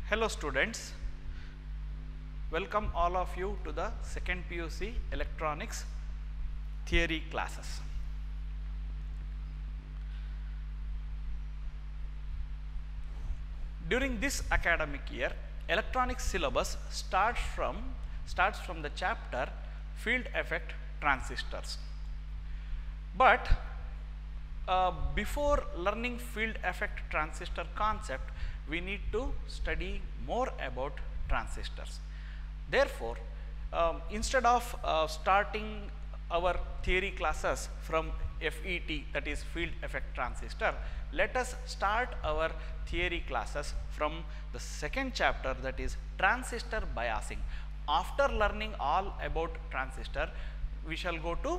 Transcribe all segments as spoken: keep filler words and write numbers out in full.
Hello students, welcome all of you to the second P U C electronics theory classes. During this academic year, electronics syllabus starts from starts from the chapter field effect transistors. But uh, before learning field effect transistor concept, we need to study more about transistors. Therefore, um, instead of uh, starting our theory classes from F E T, that is field effect transistor, let us start our theory classes from the second chapter, that is transistor biasing. After learning all about transistor, we shall go to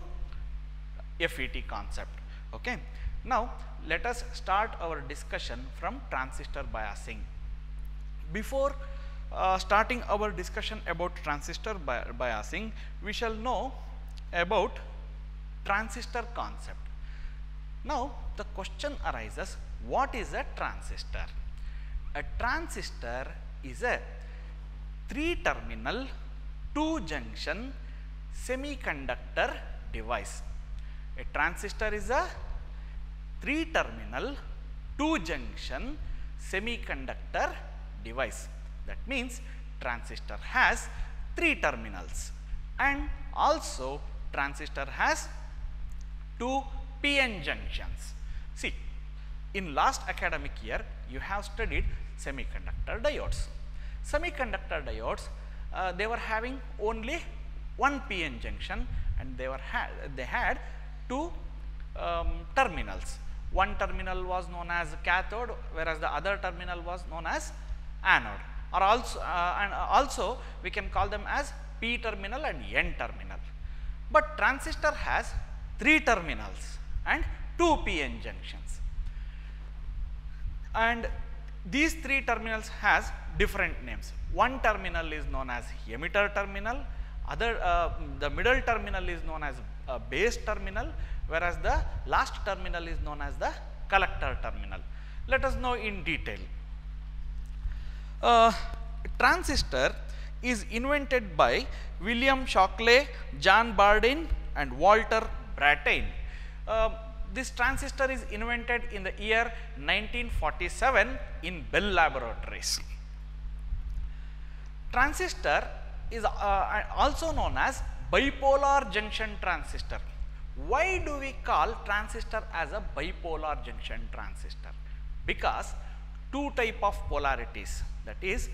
F E T concept. Okay. Now, let us start our discussion from transistor biasing. Before uh, starting our discussion about transistor bi biasing, we shall know about transistor concept. Now, the question arises, what is a transistor? A transistor is a three-terminal, two-junction semiconductor device. A transistor is a three-terminal, two-junction semiconductor device. That means transistor has three terminals, and also transistor has two P N junctions. See, in last academic year, you have studied semiconductor diodes. Semiconductor diodes, uh, they were having only one P N junction, and they were had they had two um, terminals. One terminal was known as cathode, whereas the other terminal was known as anode, or also uh, and also we can call them as P terminal and N terminal. But transistor has three terminals and two P N junctions, and these three terminals has different names. One terminal is known as emitter terminal, other uh, the middle terminal is known as uh, base terminal, whereas the last terminal is known as the collector terminal. Let us know in detail. Uh, transistor is invented by William Shockley, John Bardeen, and Walter Brattain. Uh, this transistor is invented in the year nineteen forty-seven in Bell Laboratories. Transistor is uh, also known as bipolar junction transistor. Why do we call transistor as a bipolar junction transistor? Because two type of polarities, that is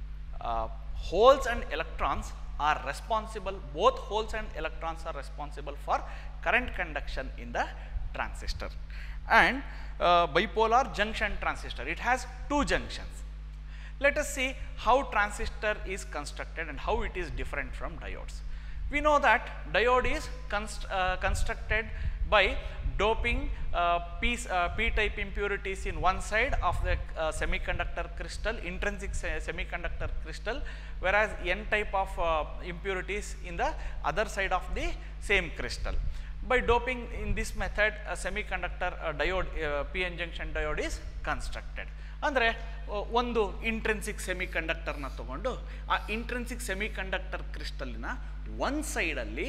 uh, holes and electrons are responsible, both holes and electrons are responsible for current conduction in the transistor. And uh, bipolar junction transistor, it has two junctions. Let us see how transistor is constructed and how it is different from diodes. We know that diode is const uh, constructed by doping uh, P, uh, P-type impurities in one side of the uh, semiconductor crystal, intrinsic se semiconductor crystal, whereas N-type of uh, impurities in the other side of the same crystal. By doping in this method, a semiconductor uh, diode, uh, P N junction diode is constructed. ಅಂದರೆ ಒಂದು intrinsic ಸೆಮಿಕಂಡಕ್ಟರ್ನ ತಗೊಂಡು ಆ intrinsic semiconductor ಕ್ರಿಸ್ಟಲಿನ ಒಂದು ಸೈಡಲ್ಲಿ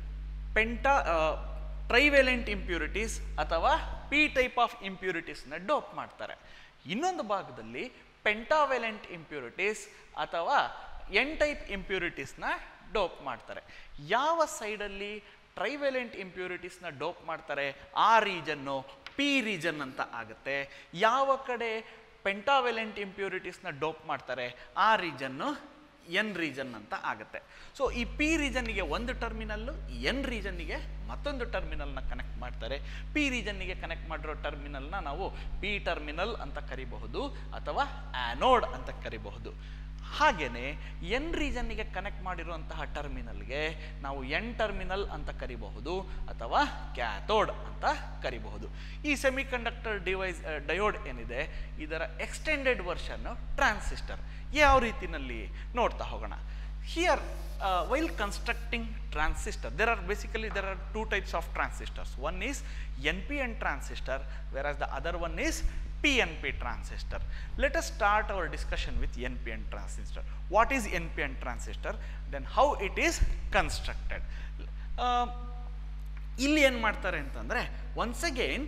penta trivalent impurities ಅಥವಾ P type of ಇಂಪ್ಯೂರಿಟೀಸ್ನ ಡೋಪ್ ಮಾಡ್ತಾರೆ. ಇನ್ನೊಂದು ಭಾಗದಲ್ಲಿ ಪೆಂಟಾವೆಲೆಂಟ್ ಇಂಪ್ಯೂರಿಟೀಸ್ ಅಥವಾ ಎನ್ ಟೈಪ್ ಇಂಪ್ಯೂರಿಟೀಸ್ನ ಡೋಪ್ ಮಾಡ್ತಾರೆ. ಯಾವ ಸೈಡಲ್ಲಿ ಟ್ರೈವೇಲೆಂಟ್ ಇಂಪ್ಯೂರಿಟೀಸ್ನ ಡೋಪ್ ಮಾಡ್ತಾರೆ ಆ ರೀಜನ್ನು ಪಿ ರೀಜನ್ ಅಂತ ಆಗುತ್ತೆ. ಯಾವ ಕಡೆ ಪೆಂಟಾವೆಲೆಂಟ್ ಇಂಪ್ಯೂರಿಟೀಸ್ನ ಡೋಪ್ ಮಾಡ್ತಾರೆ ಆ ರೀಜನ್ನು ಎನ್ ರೀಜನ್ ಅಂತ ಆಗುತ್ತೆ. ಸೊ ಈ ಪಿ ರೀಜನ್ನಿಗೆ ಒಂದು ಟರ್ಮಿನಲ್ಲು, ಎನ್ ರೀಜನ್ನಿಗೆ ಮತ್ತೊಂದು ಟರ್ಮಿನಲ್ನ ಕನೆಕ್ಟ್ ಮಾಡ್ತಾರೆ. ಪಿ ರೀಜನ್ನಿಗೆ ಕನೆಕ್ಟ್ ಮಾಡಿರೋ ಟರ್ಮಿನಲ್ನ ನಾವು ಪಿ ಟರ್ಮಿನಲ್ ಅಂತ ಕರಿಬಹುದು ಅಥವಾ ಆ್ಯನೋಡ್ ಅಂತ ಕರಿಬಹುದು. ಹಾಗೆಯೇ ಎನ್ ರೀಜನ್ನಿಗೆ ಕನೆಕ್ಟ್ ಮಾಡಿರುವಂತಹ ಟರ್ಮಿನಲ್ಗೆ ನಾವು ಎನ್ ಟರ್ಮಿನಲ್ ಅಂತ ಕರಿಬಹುದು ಅಥವಾ ಕ್ಯಾಥೋಡ್ ಅಂತ ಕರಿಬಹುದು. ಈ ಸೆಮಿಕಂಡಕ್ಟರ್ ಡಿವೈಸ್ ಡಯೋಡ್ ಏನಿದೆ, ಇದರ ಎಕ್ಸ್ಟೆಂಡೆಡ್ ವರ್ಷನ್ ಟ್ರಾನ್ಸಿಸ್ಟರ್. ಯಾವ ರೀತಿಯಲ್ಲಿ ನೋಡ್ತಾ ಹೋಗೋಣ. Here uh, while constructing transistor, there are basically there are two types of transistors. One is N P N transistor, whereas the other one is P P N P transistor. Let us start our discussion with N P N transistor. What is N P N transistor? Then how it is constructed. Uh, ಇಲ್ಲಿ ಏನು ಮಾಡ್ತಾರೆ ಅಂತಂದರೆ, once again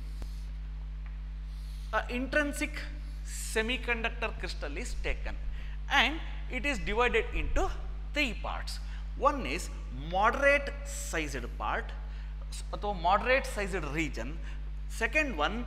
a intrinsic semiconductor crystal is taken and it is divided into three parts. One is moderate sized part ಅಥವಾ moderate sized region. Second one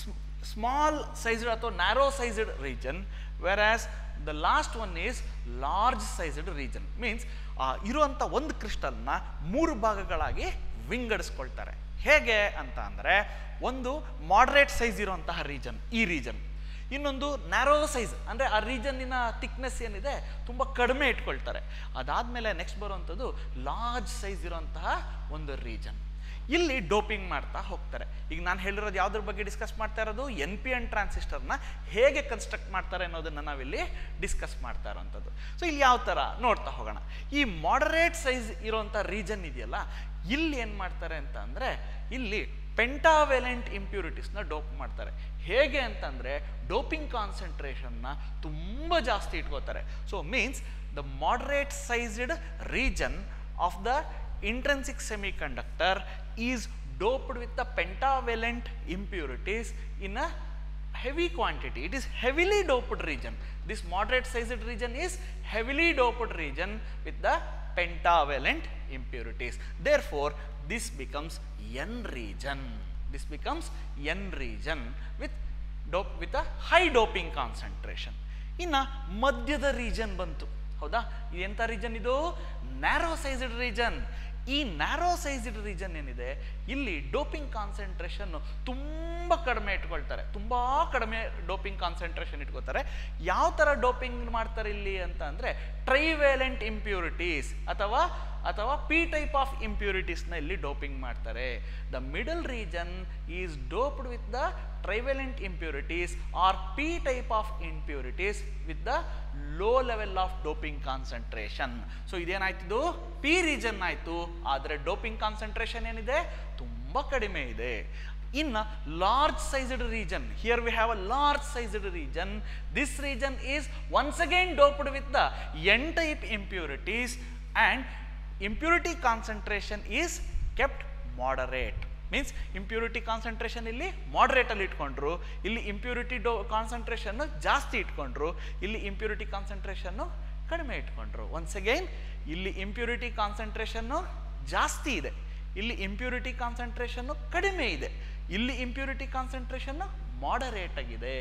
small sized ಅಥವಾ narrow sized region, whereas the last one is large sized region. Means ಇರುವಂಥ ಒಂದು ಕ್ರಿಸ್ಟಲ್ನ ಮೂರು ಭಾಗಗಳಾಗಿ ವಿಂಗಡಿಸ್ಕೊಳ್ತಾರೆ. ಹೇಗೆ ಅಂತ ಅಂದರೆ, ಒಂದು ಮಾಡರೇಟ್ ಸೈಜ್ ಇರುವಂತಹ ರೀಜನ್, ಈ ರೀಜನ್. ಇನ್ನೊಂದು ನ್ಯಾರೋ ಸೈಜ್, ಅಂದರೆ ಆ ರೀಜನ್ನಿನ ಥಿಕ್ನೆಸ್ ಏನಿದೆ ತುಂಬ ಕಡಿಮೆ ಇಟ್ಕೊಳ್ತಾರೆ. ಅದಾದಮೇಲೆ ನೆಕ್ಸ್ಟ್ ಬರುವಂಥದ್ದು ಲಾರ್ಜ್ ಸೈಜ್ ಇರುವಂತಹ ಒಂದು ರೀಜನ್. ಇಲ್ಲಿ ಡೋಪಿಂಗ್ ಮಾಡ್ತಾ ಹೋಗ್ತಾರೆ. ಈಗ ನಾನು ಹೇಳಿರೋದು ಯಾವುದ್ರ ಬಗ್ಗೆ ಡಿಸ್ಕಸ್ ಮಾಡ್ತಾ ಇರೋದು, ಎನ್ ಪಿ ಎನ್ ಟ್ರಾನ್ಸಿಸ್ಟರ್ನ ಹೇಗೆ ಕನ್ಸ್ಟ್ರಕ್ಟ್ ಮಾಡ್ತಾರೆ ಅನ್ನೋದನ್ನು ನಾವಿಲ್ಲಿ ಡಿಸ್ಕಸ್ ಮಾಡ್ತಾ ಇರೋವಂಥದ್ದು. ಸೊ ಇಲ್ಲಿ ಯಾವ ಥರ ನೋಡ್ತಾ ಹೋಗೋಣ. ಈ ಮಾಡರೇಟ್ ಸೈಜ್ ಇರುವಂಥ ರೀಜನ್ ಇದೆಯಲ್ಲ, ಇಲ್ಲಿ ಏನು ಮಾಡ್ತಾರೆ ಅಂತ ಅಂದರೆ, ಇಲ್ಲಿ ಪೆಂಟಾವೆಲೆಂಟ್ ಇಂಪ್ಯೂರಿಟೀಸ್ನ ಡೋಪ್ ಮಾಡ್ತಾರೆ. ಹೇಗೆ ಅಂತಂದರೆ, ಡೋಪಿಂಗ್ ಕಾನ್ಸಂಟ್ರೇಷನ್ನ ತುಂಬ ಜಾಸ್ತಿ ಇಟ್ಕೋತಾರೆ. So means the moderate sized region of the intrinsic semiconductor is doped with the pentavalent impurities in a heavy quantity. It is heavily doped region. This moderate sized region is heavily doped region with the pentavalent impurities. Therefore, this becomes N region. This becomes N region with dope with a high doping concentration. ಇನ್ನು ಮಧ್ಯದ region ಬಂತು. ಹೌದಾ? ಎಂಥ region ಇದು? Narrow sized region. ಈ narrow sized region ಏನಿದೆ, ಇಲ್ಲಿ doping concentration ತುಂಬ ಕಡಿಮೆ ಇಟ್ಕೊಳ್ತಾರೆ. ತುಂಬ ಕಡಿಮೆ ಡೋಪಿಂಗ್ ಕಾನ್ಸಂಟ್ರೇಷನ್ ಇಟ್ಕೋತಾರೆ. ಯಾವ ಥರ ಡೋಪಿಂಗ್ ಮಾಡ್ತಾರೆ ಇಲ್ಲಿ ಅಂತ ಅಂದರೆ, ಟ್ರೈವೇಲೆಂಟ್ ಇಂಪ್ಯೂರಿಟೀಸ್ ಅಥವಾ ಅಥವಾ ಪಿ ಟೈಪ್ ಆಫ್ ಇಂಪ್ಯೂರಿಟೀಸ್ನ ಇಲ್ಲಿ ಡೋಪಿಂಗ್ ಮಾಡ್ತಾರೆ. The middle region is doped with the trivalent impurities or P type of impurities with the low level of doping concentration. So ಇದೇನಾಯ್ತಿದು? ಪಿ ರೀಜನ್ ಆಯಿತು. ಆದರೆ ಡೋಪಿಂಗ್ ಕಾನ್ಸಂಟ್ರೇಷನ್ ಏನಿದೆ ತುಂಬ ಕಡಿಮೆ ಇದೆ. ಇನ್ನು large sized region, here we have a large sized region. This region is once again doped with the N type impurities and impurity concentration is kept moderate. Means impurity concentration ಇಲ್ಲಿ moderate ಅಲ್ಲಿ ಇಟ್ಕೊಂಡ್ರು, ಇಲ್ಲಿ impurity concentration ಜಾಸ್ತಿ ಇಟ್ಕೊಂಡ್ರು, ಇಲ್ಲಿ impurity concentration ಕಡಿಮೆ ಇಟ್ಕೊಂಡ್ರು. Once again ಇಲ್ಲಿ impurity concentration ಜಾಸ್ತಿ ಇದೆ, ಇಲ್ಲಿ impurity concentration ಕಡಿಮೆ ಇದೆ, ಇಲ್ಲಿ impurity concentration moderate ಆಗಿದೆ.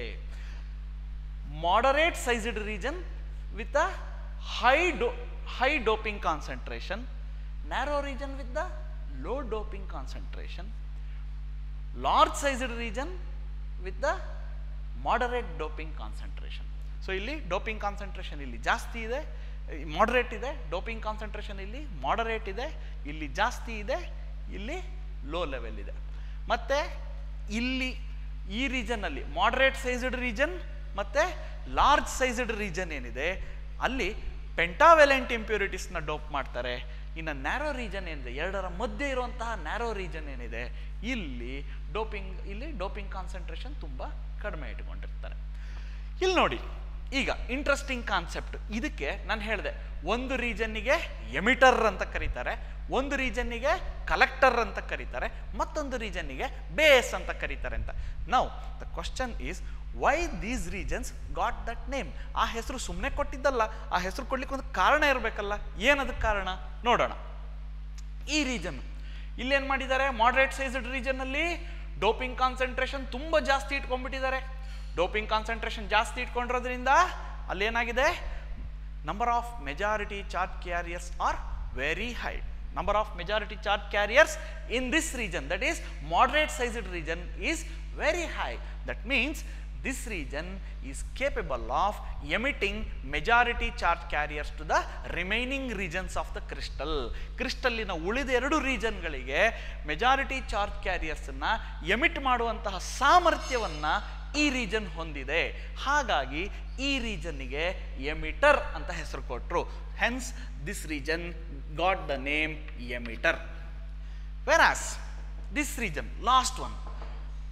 Moderate sized region with a high do high doping concentration, narrow region with the low doping concentration, large sized region with the moderate doping concentration. So ಇಲ್ಲಿ doping concentration ಇಲ್ಲಿ ಜಾಸ್ತಿ ಇದೆ, moderate ಇದೆ, doping concentration ಇಲ್ಲಿ moderate ಇದೆ, ಇಲ್ಲಿ ಜಾಸ್ತಿ ಇದೆ, ಇಲ್ಲಿ low level ಇದೆ. ಮತ್ತೆ ಇಲ್ಲಿ ಈ ರೀಜನ್ ಅಲ್ಲಿ moderate sized region ಮತ್ತೆ large sized region ಏನಿದೆ, ಅಲ್ಲಿ ಪೆಂಟಾವೆಲೆಂಟ್ ಇಂಪ್ಯೂರಿಟೀಸ್ನ ಡೋಪ್ ಮಾಡ್ತಾರೆ. ಇನ್ನು ನ್ಯಾರೋ ರೀಜನ್ ಏನಿದೆ, ಎರಡರ ಮಧ್ಯೆ ಇರುವಂತಹ ನ್ಯಾರೋ ರೀಜನ್ ಏನಿದೆ, ಇಲ್ಲಿ ಡೋಪಿಂಗ್ ಇಲ್ಲಿ ಡೋಪಿಂಗ್ ಕಾನ್ಸಂಟ್ರೇಷನ್ ತುಂಬ ಕಡಿಮೆ ಇಟ್ಕೊಂಡಿರ್ತಾರೆ. ಇಲ್ಲಿ ನೋಡಿ, ಈಗ ಇಂಟ್ರೆಸ್ಟಿಂಗ್ ಕಾನ್ಸೆಪ್ಟ್. ಇದಕ್ಕೆ ನಾನು ಹೇಳಿದೆ, ಒಂದು ರೀಜನ್ನಿಗೆ ಎಮಿಟರ್ ಅಂತ ಕರೀತಾರೆ, ಒಂದು ರೀಜನ್ನಿಗೆ ಕಲೆಕ್ಟರ್ ಅಂತ ಕರೀತಾರೆ, ಮತ್ತೊಂದು ರೀಜನ್ನಿಗೆ ಬೇಸ್ ಅಂತ ಕರೀತಾರೆ ಅಂತ. Now the question is, why these regions got that name? ಆ ಹೆಸರು ಸುಮ್ಮನೆ ಕೊಟ್ಟಿದ್ದಲ್ಲ, ಆ ಹೆಸರು ಕೊಡ್ಲಿಕ್ಕೆ ಒಂದು ಕಾರಣ ಇರಬೇಕಲ್ಲ. ಏನದಕ್ಕೆ ಕಾರಣ ನೋಡೋಣ. ಈ ರೀಜನ್ ಇಲ್ಲೇನು ಮಾಡಿದ್ದಾರೆ, ಮಾಡರೇಟ್ ಸೈಜ್ಡ್ ರೀಜನ್ನಲ್ಲಿ ಡೋಪಿಂಗ್ ಕಾನ್ಸಂಟ್ರೇಷನ್ ತುಂಬ ಜಾಸ್ತಿ ಇಟ್ಕೊಂಡ್ಬಿಟ್ಟಿದ್ದಾರೆ. ಡೋಪಿಂಗ್ ಕಾನ್ಸಂಟ್ರೇಷನ್ ಜಾಸ್ತಿ ಇಟ್ಕೊಂಡಿರೋದ್ರಿಂದ ಅಲ್ಲೇನಾಗಿದೆ, number of majority charge carriers are very high. Number of majority charge carriers in this region, that is moderate sized region, is very high. That means this region is capable of emitting majority charge carriers to the remaining regions of the crystal. ಕ್ರಿಸ್ಟಲ್ಲಿನ ಉಳಿದ ಎರಡು ರೀಜನ್ಗಳಿಗೆ majority charge ಕ್ಯಾರಿಯರ್ಸನ್ನು emit ಮಾಡುವಂತಹ ಸಾಮರ್ಥ್ಯವನ್ನು ಈ region ಹೊಂದಿದೆ. ಹಾಗಾಗಿ ಈ ರೀಜನ್ನಿಗೆ ಎಮಿಟರ್ ಅಂತ ಹೆಸರು ಕೊಟ್ಟರು. Hence this region got the name emitter. Whereas this region, last one,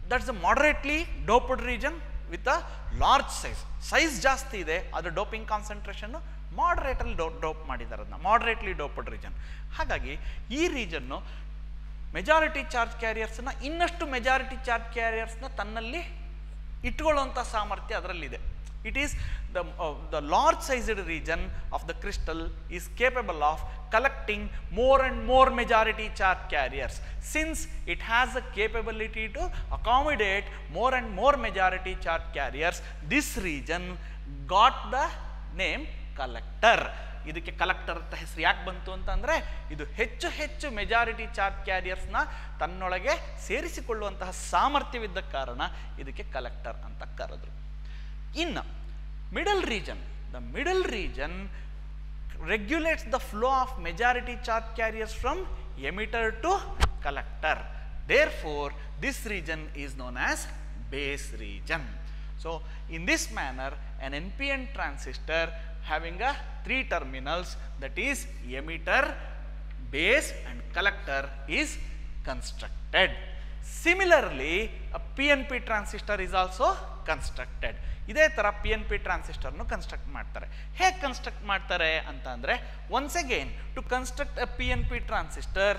that's the moderately doped region with a large size. Size ಜಾಸ್ತಿ ಇದೆ, ಅದರ ಡೋಪಿಂಗ್ ಕಾನ್ಸಂಟ್ರೇಷನ್ ಮಾಡರೇಟಲ್ಲಿ ಡೋ ಡೋಪ್ ಮಾಡಿದ್ದಾರೆ, ಅದನ್ನ ಮಾಡರೇಟ್ಲಿ ಡೋಪ್ಡ್ ರೀಜನ್. ಹಾಗಾಗಿ ಈ ರೀಜನ್ನು ಮೆಜಾರಿಟಿ ಚಾರ್ಜ್ ಕ್ಯಾರಿಯರ್ಸ್ನ ಇನ್ನಷ್ಟು ಮೆಜಾರಿಟಿ ಚಾರ್ಜ್ ಕ್ಯಾರಿಯರ್ಸ್ನ ತನ್ನಲ್ಲಿ ಇಟ್ಕೊಳ್ಳುವಂಥ ಸಾಮರ್ಥ್ಯ ಅದರಲ್ಲಿದೆ. It is the, uh, the large sized region of the crystal is capable of collecting more and more majority charge carriers. Since it has the capability to accommodate more and more majority charge carriers, this region got the name collector. ಇದಕ್ಕೆ collector ಅಂತ ಹೆಸರು ಯಾಕೆ ಬಂತು ಅಂತಂದರೆ, ಇದು ಹೆಚ್ಚು ಹೆಚ್ಚು majority charge ಕ್ಯಾರಿಯರ್ಸ್ನ ತನ್ನೊಳಗೆ ಸೇರಿಸಿಕೊಳ್ಳುವಂತಹ ಸಾಮರ್ಥ್ಯವಿದ್ದ ಕಾರಣ ಇದಕ್ಕೆ ಕಲೆಕ್ಟರ್ ಅಂತ ಕರೆದ್ರು. ಇನ್ನು middle region, the middle region regulates the flow of majority charge carriers from emitter to collector. Therefore, this region is known as base region. So, in this manner, an N P N transistor having a three terminals, that is emitter, base and collector, is constructed. Similarly, a P N P transistor is also constructed. ಇದೇ ಥರ P N P ಟ್ರಾನ್ಸಿಸ್ಟರ್ನು construct ಮಾಡ್ತಾರೆ. ಹೇಗೆ construct ಮಾಡ್ತಾರೆ ಅಂತ ಅಂದರೆ, once again to construct a P N P transistor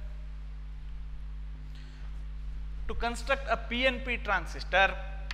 to construct a P N P transistor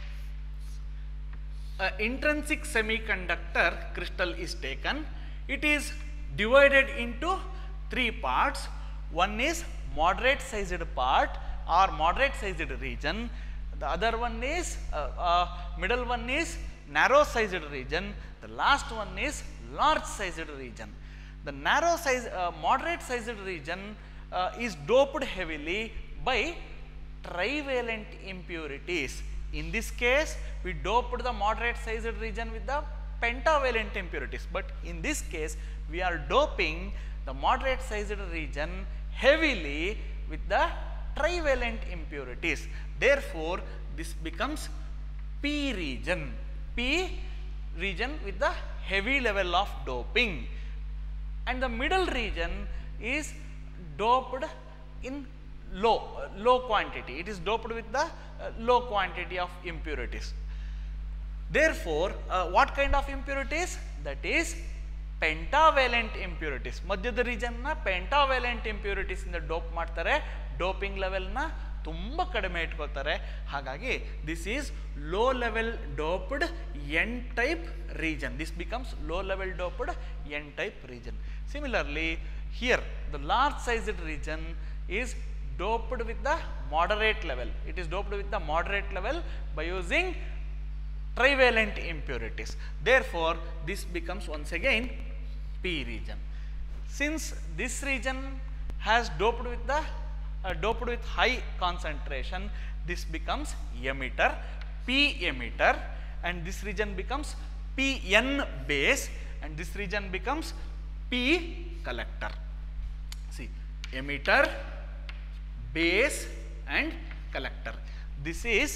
intrinsic semiconductor crystal is taken. It is divided into three parts. One is moderate sized part or moderate sized region. The other one is uh, uh, middle one is narrow sized region. The last one is large sized region. The narrow size uh, moderate sized region uh, is doped heavily by trivalent impurities. In this case, we doped the moderate sized region with the pentavalent impurities, but in this case we are doping the moderate sized region heavily with the trivalent impurities. Therefore, this becomes P region, P region with the heavy level of doping, and the middle region is doped in low uh, low quantity. It is doped with the uh, low quantity of impurities. Therefore, uh, what kind of impurities? That is pentavalent impurities. ಮಧ್ಯದ region ನ pentavalent impurities ಇಂದ dope ಮಾಡ್ತಾರೆ, doping level ನ ತುಂಬ ಕಡಿಮೆ ಇಟ್ಕೋತಾರೆ. ಹಾಗಾಗಿ this is low level doped N type region. This becomes low level doped N type region. Similarly here the large sized region is doped with the moderate level. It is doped with the moderate level by using trivalent impurities. Therefore, this becomes once again P region. Since this region has doped with the uh, doped with high concentration, this becomes emitter, P emitter, and this region becomes P N base, and this region becomes P collector. See, emitter, base and collector. This is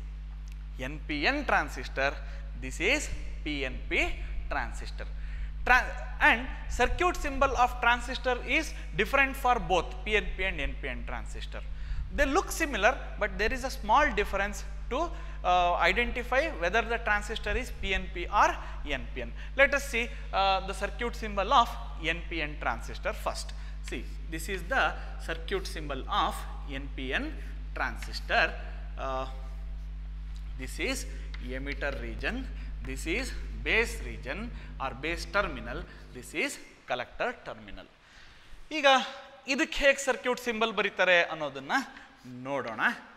N P N transistor, this is P N P transistor. Tran and circuit symbol of transistor is different for both P N P and N P N transistor. They look similar, but there is a small difference to uh, identify whether the transistor is P N P or N P N. Let us see uh, the circuit symbol of N P N transistor first. See, this is the circuit symbol of N P N transistor. Uh, this is emitter region, this is base region or base terminal, this is collector terminal. ಈಗ ಇದಕ್ಕೆ ಹೇಗೆ circuit symbol ಬರೀತಾರೆ ಅನ್ನೋದನ್ನ ನೋಡೋಣ.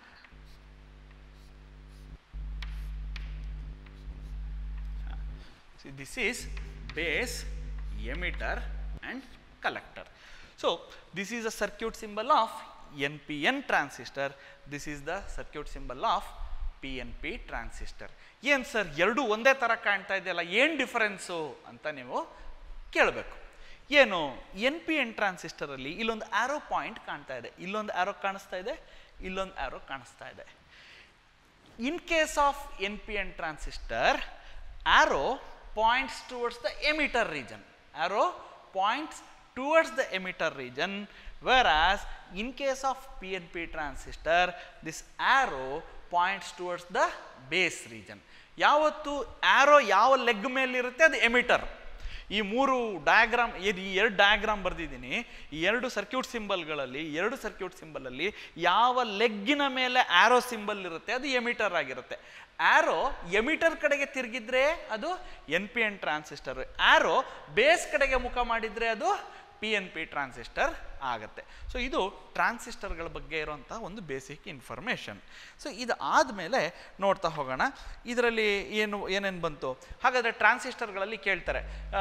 See, this is base, emitter and collector. So, this is a circuit symbol of N P N transistor, this is the circuit symbol of P N P transistor. ಏನು sir ಎರಡು ಒಂದೇ ಥರ ಕಾಣ್ತಾ ಇದೆಯಲ್ಲ, ಏನು ಡಿಫರೆನ್ಸು ಅಂತ ನೀವು ಕೇಳಬೇಕು. ಏನು ಎನ್ ಪಿ ಎನ್ ಟ್ರಾನ್ಸಿಸ್ಟರಲ್ಲಿ ಇಲ್ಲೊಂದು ಆ್ಯರೋ ಪಾಯಿಂಟ್ ಕಾಣ್ತಾ ಇದೆ, ಇಲ್ಲೊಂದು ಆ್ಯರೋ ಕಾಣಿಸ್ತಾ ಇದೆ, ಇಲ್ಲೊಂದು ಆ್ಯರೋ ಕಾಣಿಸ್ತಾ ಇದೆ. In case of N P N transistor, arrow points towards the emitter region, arrow points towards the emitter region, whereas in case of P N P transistor, this arrow points towards the base region. ಯಾವತ್ತು arrow ಯಾವ leg ಮೇಲಿರುತ್ತೆ ಅದು emitter. ಈ ಮೂರು diagram ಈ ಎರಡು diagram ಬರೆದಿದ್ದೀನಿ. ಈ ಎರಡು ಸರ್ಕ್ಯೂಟ್ ಸಿಂಬಲ್ಗಳಲ್ಲಿ ಎರಡು ಸರ್ಕ್ಯೂಟ್ ಸಿಂಬಲಲ್ಲಿ ಯಾವ ಲೆಗ್ಗಿನ ಮೇಲೆ ಆ್ಯರೋ ಸಿಂಬಲ್ ಇರುತ್ತೆ ಅದು ಎಮಿಟರ್ ಆಗಿರುತ್ತೆ. ಆ್ಯರೋ ಎಮಿಟರ್ ಕಡೆಗೆ ತಿರುಗಿದ್ರೆ ಅದು N P N transistor, arrow base ಕಡೆಗೆ ಮುಖ ಮಾಡಿದರೆ ಅದು ಪಿ ಎನ್ ಪಿ ಟ್ರಾನ್ಸಿಸ್ಟರ್ ಆಗುತ್ತೆ. ಸೊ ಇದು ಟ್ರಾನ್ಸಿಸ್ಟರ್ಗಳ ಬಗ್ಗೆ ಇರುವಂಥ ಒಂದು ಬೇಸಿಕ್ ಇನ್ಫಾರ್ಮೇಷನ್. ಸೊ ಇದು ಆದಮೇಲೆ ನೋಡ್ತಾ ಹೋಗೋಣ ಇದರಲ್ಲಿ ಏನು ಏನೇನು ಬಂತು. ಹಾಗಾದರೆ ಟ್ರಾನ್ಸಿಸ್ಟರ್ಗಳಲ್ಲಿ ಕೇಳ್ತಾರೆ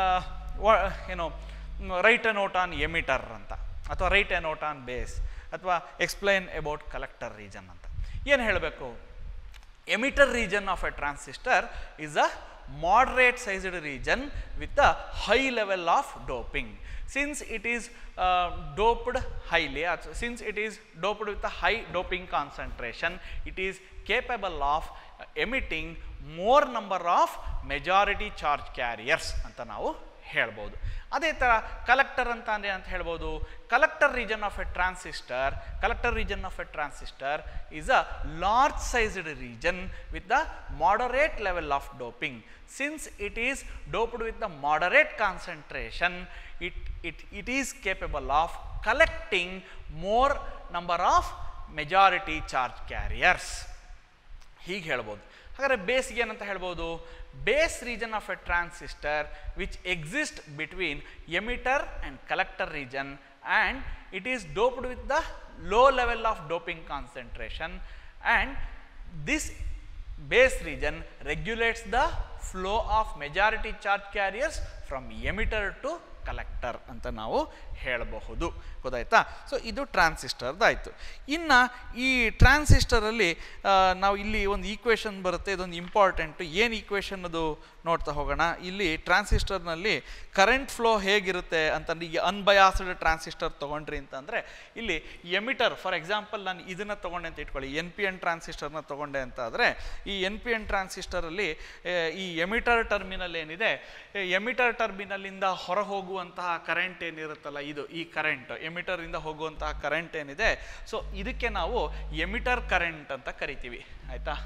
ಏನೋ write a note on emitter ಅಂತ, ಅಥವಾ write a note on base, ಅಥವಾ ಎಕ್ಸ್ಪ್ಲೈನ್ ಅಬೌಟ್ ಕಲೆಕ್ಟರ್ ರೀಜನ್ ಅಂತ. ಏನು ಹೇಳಬೇಕು? Emitter region of a transistor is a moderate sized region with a high level of doping. Since it is uh, doped highly, uh, since it is doped with a high doping concentration, it is capable of uh, emitting more number of majority charge carriers ಅಂತ ನಾವು ಹೇಳ್ಬೋದು. ಅದೇ ಥರ collector ಅಂತ ಅಂದರೆ ಅಂತ ಹೇಳ್ಬೋದು, collector region of a transistor collector region of a transistor is a large sized region with the moderate level of doping. Since it is doped with the moderate concentration, it it it is capable of collecting more number of majority charge carriers. ಹೀಗೆ ಹೇಳ್ಬೋದು. ಹಾಗಾದರೆ ಬೇಸ್ಗೆ ಏನಂತ ಹೇಳ್ಬೋದು? Base region of a transistor which exist between emitter and collector region and it is doped with the low level of doping concentration and this base region regulates the flow of majority charge carriers from emitter to collector ಅಂತ ನಾವು ಹೇಳಬಹುದು. ಗೊತ್ತಾಯ್ತಾ? So ಇದು ಟ್ರಾನ್ಸಿಸ್ಟರ್ದಾಯಿತು. ಇನ್ನು ಈ ಟ್ರಾನ್ಸಿಸ್ಟರಲ್ಲಿ ನಾವು ಇಲ್ಲಿ ಒಂದು ಈಕ್ವೇಷನ್ ಬರುತ್ತೆ, ಇದೊಂದು ಇಂಪಾರ್ಟೆಂಟು. ಏನು ಈಕ್ವೇಷನ್ ಅದು ನೋಡ್ತಾ ಹೋಗೋಣ. ಇಲ್ಲಿ ಟ್ರಾನ್ಸಿಸ್ಟರ್ನಲ್ಲಿ ಕರೆಂಟ್ ಫ್ಲೋ ಹೇಗಿರುತ್ತೆ ಅಂತಂದ್ರೆ, ಈಗ ಅನ್ಬಯಾಸ್ಡ್ ಟ್ರಾನ್ಸಿಸ್ಟರ್ ತೊಗೊಂಡ್ರಿ ಅಂತಂದರೆ ಇಲ್ಲಿ ಎಮಿಟರ್, ಫಾರ್ ಎಕ್ಸಾಂಪಲ್ ನಾನು ಇದನ್ನು ತೊಗೊಂಡೆ ಅಂತ ಇಟ್ಕೊಳ್ಳಿ, ಎನ್ ಪಿ ಎನ್ ಟ್ರಾನ್ಸಿಸ್ಟರ್ನ ತೊಗೊಂಡೆ ಅಂತ ಆದರೆ ಈ ಎನ್ ಪಿ ಎನ್ ಟ್ರಾನ್ಸಿಸ್ಟರಲ್ಲಿ ಈ ಎಮಿಟರ್ ಟರ್ಮಿನಲ್ ಏನಿದೆ, ಎಮಿಟರ್ ಟರ್ಮಿನಲ್ಲಿಂದ ಹೊರ ಹೋಗುವಂತಹ ಕರೆಂಟ್ ಏನಿರುತ್ತಲ್ಲ, ಇದು ಈ ಕರೆಂಟ್ ಎಮಿಟರಿಂದ ಹೋಗುವಂತಹ ಕರೆಂಟ್ ಏನಿದೆ, ಸೊ ಇದಕ್ಕೆ ನಾವು ಎಮಿಟರ್ ಕರೆಂಟ್ ಅಂತ ಕರಿತೀವಿ. ಆಯಿತಾ?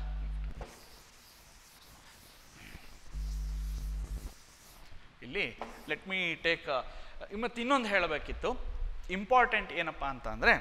ಇಲ್ಲಿ ಲೆಟ್ ಮೀ ಟೇಕ್ ಮತ್ತು ಇನ್ನೊಂದು ಹೇಳಬೇಕಿತ್ತು ಇಂಪಾರ್ಟೆಂಟ್ ಏನಪ್ಪ ಅಂತ ಅಂದರೆ,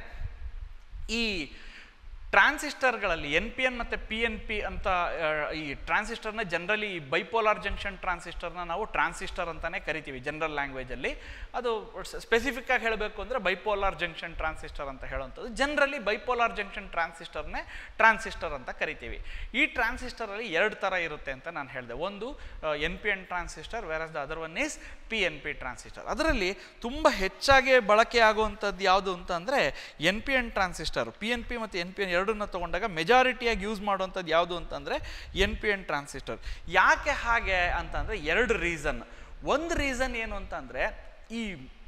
ಈ ಟ್ರಾನ್ಸಿಸ್ಟರ್ಗಳಲ್ಲಿ ಎನ್ ಪಿ ಎನ್ ಮತ್ತು ಪಿ ಎನ್ ಪಿ ಅಂತ ಈ ಟ್ರಾನ್ಸಿಸ್ಟರ್ನ ಜನರಲಿ ಬೈಪೋಲಾರ್ ಜಂಕ್ಷನ್ ಟ್ರಾನ್ಸಿಸ್ಟರ್ನ ನಾವು ಟ್ರಾನ್ಸಿಸ್ಟರ್ ಅಂತಲೇ ಕರಿತೀವಿ ಜನರಲ್ ಲ್ಯಾಂಗ್ವೇಜಲ್ಲಿ. ಅದು ಸ್ಪೆಸಿಫಿಕ್ ಆಗಿ ಹೇಳಬೇಕು ಅಂದರೆ ಬೈಪೋಲಾರ್ ಜಂಕ್ಷನ್ ಟ್ರಾನ್ಸಿಸ್ಟರ್ ಅಂತ ಹೇಳುವಂಥದ್ದು. ಜನರಲಿ ಬೈಪೋಲಾರ್ ಜಂಕ್ಷನ್ ಟ್ರಾನ್ಸಿಸ್ಟರ್ನೇ ಟ್ರಾನ್ಸಿಸ್ಟರ್ ಅಂತ ಕರಿತೀವಿ. ಈ ಟ್ರಾನ್ಸಿಸ್ಟರಲ್ಲಿ ಎರಡು ಥರ ಇರುತ್ತೆ ಅಂತ ನಾನು ಹೇಳಿದೆ. ಒಂದು N P N transistor, where the other one is P N P transistor. ಅದರಲ್ಲಿ ತುಂಬ ಹೆಚ್ಚಾಗಿ ಬಳಕೆ ಆಗುವಂಥದ್ದು ಯಾವುದು ಅಂತ ಅಂದರೆ N P N transistor. P N P ಮತ್ತು ಎನ್ ಪಿ ಎನ್ ಎರಡನ್ನ ತೊಗೊಂಡಾಗ ಮೆಜಾರಿಟಿಯಾಗಿ ಯೂಸ್ ಮಾಡುವಂಥದ್ದು ಯಾವುದು ಅಂತಂದರೆ ಎನ್ ಪಿ ಎನ್ ಟ್ರಾನ್ಸಿಸ್ಟರ್. ಯಾಕೆ ಹಾಗೆ ಅಂತಂದರೆ ಎರಡು ರೀಸನ್. ಒಂದು ರೀಸನ್ ಏನು ಅಂತಂದರೆ, ಈ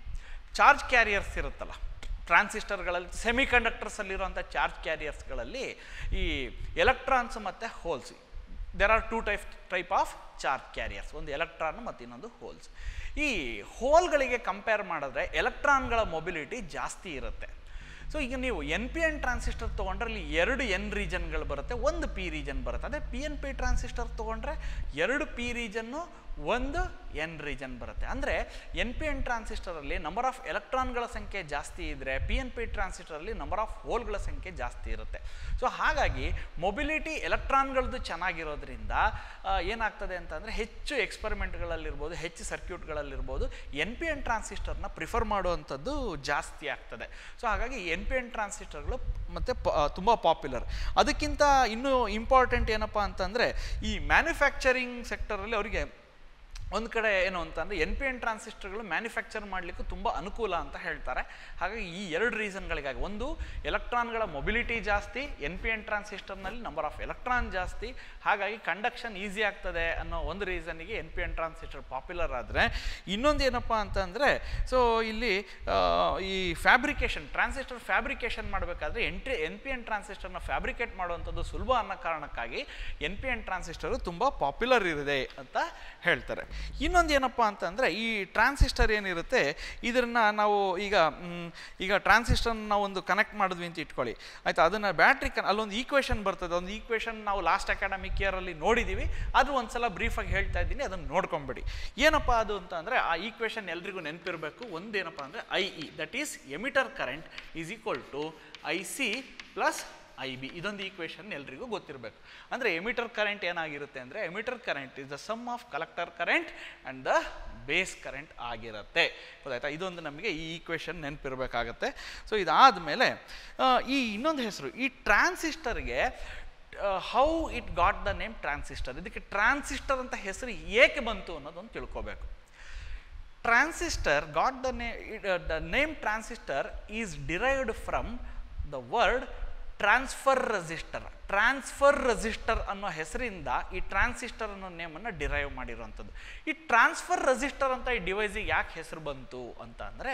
ಚಾರ್ಜ್ ಕ್ಯಾರಿಯರ್ಸ್ ಇರುತ್ತಲ್ಲ ಟ್ರಾನ್ಸಿಸ್ಟರ್ಗಳಲ್ಲಿ, ಸೆಮಿ ಕಂಡಕ್ಟರ್ಸಲ್ಲಿರುವಂಥ ಚಾರ್ಜ್ ಕ್ಯಾರಿಯರ್ಸ್ಗಳಲ್ಲಿ ಈ ಎಲೆಕ್ಟ್ರಾನ್ಸ್ ಮತ್ತು holes, there are two type type of charge carriers, ಒಂದು ಎಲೆಕ್ಟ್ರಾನ್ ಮತ್ತು ಇನ್ನೊಂದು ಹೋಲ್ಸ್. ಈ ಹೋಲ್ಗಳಿಗೆ ಕಂಪೇರ್ ಮಾಡಿದ್ರೆ ಎಲೆಕ್ಟ್ರಾನ್ಗಳ ಮೊಬಿಲಿಟಿ ಜಾಸ್ತಿ ಇರುತ್ತೆ. ಸೊ ಈಗ ನೀವು ಎನ್ ಪಿ ಎನ್ ಟ್ರಾನ್ಸಿಸ್ಟರ್ ತೊಗೊಂಡ್ರಲ್ಲಿ ಎರಡು ಎನ್ ರೀಜನ್ಗಳು ಬರುತ್ತೆ, ಒಂದು ಪಿ ರೀಜನ್ ಬರುತ್ತೆ. ಅದೇ ಪಿ ಎನ್ ಪಿ ಟ್ರಾನ್ಸಿಸ್ಟರ್ ತೊಗೊಂಡ್ರೆ ಎರಡು ಪಿ ರೀಜನ್ನು ಒಂದು ಎನ್ ರೀಜನ್ ಬರುತ್ತೆ. ಅಂದರೆ ಎನ್ ಪಿ ಎನ್ ಟ್ರಾನ್ಸಿಸ್ಟರಲ್ಲಿ ನಂಬರ್ ಆಫ್ ಎಲೆಕ್ಟ್ರಾನ್ಗಳ ಸಂಖ್ಯೆ ಜಾಸ್ತಿ ಇದ್ದರೆ ಪಿ ಎನ್ ಪಿ ಟ್ರಾನ್ಸಿಸ್ಟರಲ್ಲಿ ನಂಬರ್ ಆಫ್ ಹೋಲ್ಗಳ ಸಂಖ್ಯೆ ಜಾಸ್ತಿ ಇರುತ್ತೆ. ಸೊ ಹಾಗಾಗಿ ಮೊಬಿಲಿಟಿ ಎಲೆಕ್ಟ್ರಾನ್ಗಳದ್ದು ಚೆನ್ನಾಗಿರೋದ್ರಿಂದ ಏನಾಗ್ತದೆ ಅಂತಂದರೆ ಹೆಚ್ಚು ಎಕ್ಸ್ಪರಿಮೆಂಟ್ಗಳಲ್ಲಿರ್ಬೋದು, ಹೆಚ್ಚು ಸರ್ಕ್ಯೂಟ್ಗಳಲ್ಲಿರ್ಬೋದು ಎನ್ ಪಿ ಎನ್ ಟ್ರಾನ್ಸಿಸ್ಟರ್ನ ಪ್ರಿಫರ್ ಮಾಡುವಂಥದ್ದು ಜಾಸ್ತಿ ಆಗ್ತದೆ. ಸೊ ಹಾಗಾಗಿ ಎನ್ ಪಿ ಎನ್ ಟ್ರಾನ್ಸಿಸ್ಟರ್ಗಳು ಮತ್ತು ಪ ತುಂಬ ಪಾಪ್ಯುಲರ್. ಅದಕ್ಕಿಂತ ಇನ್ನೂ ಇಂಪಾರ್ಟೆಂಟ್ ಏನಪ್ಪ ಅಂತಂದರೆ, ಈ ಮ್ಯಾನುಫ್ಯಾಕ್ಚರಿಂಗ್ ಸೆಕ್ಟರಲ್ಲಿ ಅವರಿಗೆ ಒಂದು ಕಡೆ ಏನು ಅಂತಂದರೆ ಎನ್ ಪಿ ಎನ್ ಟ್ರಾನ್ಸಿಸ್ಟರ್ಗಳು ಮ್ಯಾನುಫ್ಯಾಕ್ಚರ್ ಮಾಡಲಿಕ್ಕೂ ತುಂಬ ಅನುಕೂಲ ಅಂತ ಹೇಳ್ತಾರೆ. ಹಾಗಾಗಿ ಈ ಎರಡು ರೀಸನ್ಗಳಿಗಾಗಿ, ಒಂದು ಎಲೆಕ್ಟ್ರಾನ್ಗಳ ಮೊಬಿಲಿಟಿ ಜಾಸ್ತಿ, ಎನ್ ಪಿ ಎನ್ ಟ್ರಾನ್ಸಿಸ್ಟರ್ನಲ್ಲಿ ನಂಬರ್ ಆಫ್ ಎಲೆಕ್ಟ್ರಾನ್ ಜಾಸ್ತಿ, ಹಾಗಾಗಿ ಕಂಡಕ್ಷನ್ ಈಸಿ ಆಗ್ತದೆ ಅನ್ನೋ ಒಂದು ರೀಸನ್ನಿಗೆ N P N transistor popular ಆದರೆ, ಇನ್ನೊಂದು ಏನಪ್ಪ ಅಂತಂದರೆ, ಸೊ ಇಲ್ಲಿ ಈ ಫ್ಯಾಬ್ರಿಕೇಷನ್ ಟ್ರಾನ್ಸಿಸ್ಟರ್ ಫ್ಯಾಬ್ರಿಕೇಷನ್ ಮಾಡಬೇಕಾದ್ರೆ N T N P N ಟ್ರಾನ್ಸಿಸ್ಟರ್ನ ಫ್ಯಾಬ್ರಿಕೇಟ್ ಮಾಡುವಂಥದ್ದು ಸುಲಭ ಅನ್ನೋ ಕಾರಣಕ್ಕಾಗಿ ಎನ್ ಪಿ ಎನ್ ಟ್ರಾನ್ಸಿಸ್ಟರು ತುಂಬ ಪಾಪ್ಯುಲರ್ ಇದೆ ಅಂತ ಹೇಳ್ತಾರೆ. ಇನ್ನೊಂದು ಏನಪ್ಪ ಅಂತಂದರೆ ಈ ಟ್ರಾನ್ಸಿಸ್ಟರ್ ಏನಿರುತ್ತೆ ಇದನ್ನು ನಾವು ಈಗ ಈಗ ಟ್ರಾನ್ಸಿಸ್ಟರ್ನ ನಾವು ಒಂದು ಕನೆಕ್ಟ್ ಮಾಡಿದ್ವಿ ಅಂತ ಇಟ್ಕೊಳ್ಳಿ ಆಯಿತಾ. ಅದನ್ನು ಬ್ಯಾಟ್ರಿ ಕನ್ ಅಲ್ಲೊಂದು ಈಕ್ವೇಷನ್ ಬರ್ತದೆ, ಒಂದು ಈಕ್ವೇಷನ್ ನಾವು ಲಾಸ್ಟ್ ಅಕಾಡೆಮಿಕ್ ಇಯರಲ್ಲಿ ನೋಡಿದ್ದೀವಿ, ಅದು ಒಂದು ಸಲ ಬ್ರೀಫಾಗಿ ಹೇಳ್ತಾ ಇದ್ದೀನಿ, ಅದನ್ನು ನೋಡ್ಕೊಂಬಿಡಿ. ಏನಪ್ಪ ಅದು ಅಂತ ಅಂದರೆ ಆ ಈಕ್ವೇಷನ್ ಎಲ್ರಿಗೂ ನೆನಪಿರಬೇಕು. ಒಂದೇನಪ್ಪ ಅಂದರೆ I E that is emitter current is equal to I C plus I B. ಇದೊಂದು ಈಕ್ವೇಷನ್ ಎಲ್ರಿಗೂ ಗೊತ್ತಿರಬೇಕು. ಅಂದರೆ ಎಮಿಟರ್ ಕರೆಂಟ್ ಏನಾಗಿರುತ್ತೆ ಅಂದರೆ emitter current is the sum of collector current and the base current ಆಗಿರುತ್ತೆ. ಗೊತ್ತಾಯ್ತಾ? ಇದೊಂದು ನಮಗೆ ಈ ಈಕ್ವೇಷನ್ ನೆನಪಿರಬೇಕಾಗತ್ತೆ. ಸೊ ಇದಾದಮೇಲೆ ಈ ಇನ್ನೊಂದು ಹೆಸರು ಈ ಟ್ರಾನ್ಸಿಸ್ಟರ್ಗೆ how it got the name transistor. ಇದಕ್ಕೆ ಟ್ರಾನ್ಸಿಸ್ಟರ್ ಅಂತ ಹೆಸರು ಏಕೆ ಬಂತು ಅನ್ನೋದೊಂದು ತಿಳ್ಕೋಬೇಕು. ಟ್ರಾನ್ಸಿಸ್ಟರ್ ಗಾಟ್ ದ ನೇ the name transistor is derived from the word transfer resistor. Transfer resistor ಅನ್ನೋ ಹೆಸರಿಂದ ಈ ಟ್ರಾನ್ಸಿಸ್ಟರ್ ಅನ್ನೋ ನೇಮನ್ನು ಡಿರೈವ್ ಮಾಡಿರುವಂಥದ್ದು. ಈ ಟ್ರಾನ್ಸ್ಫರ್ ರೆಸಿಸ್ಟರ್ ಅಂತ ಈ ಡಿವೈಸಿಗೆ ಯಾಕೆ ಹೆಸರು ಬಂತು ಅಂತ ಅಂದರೆ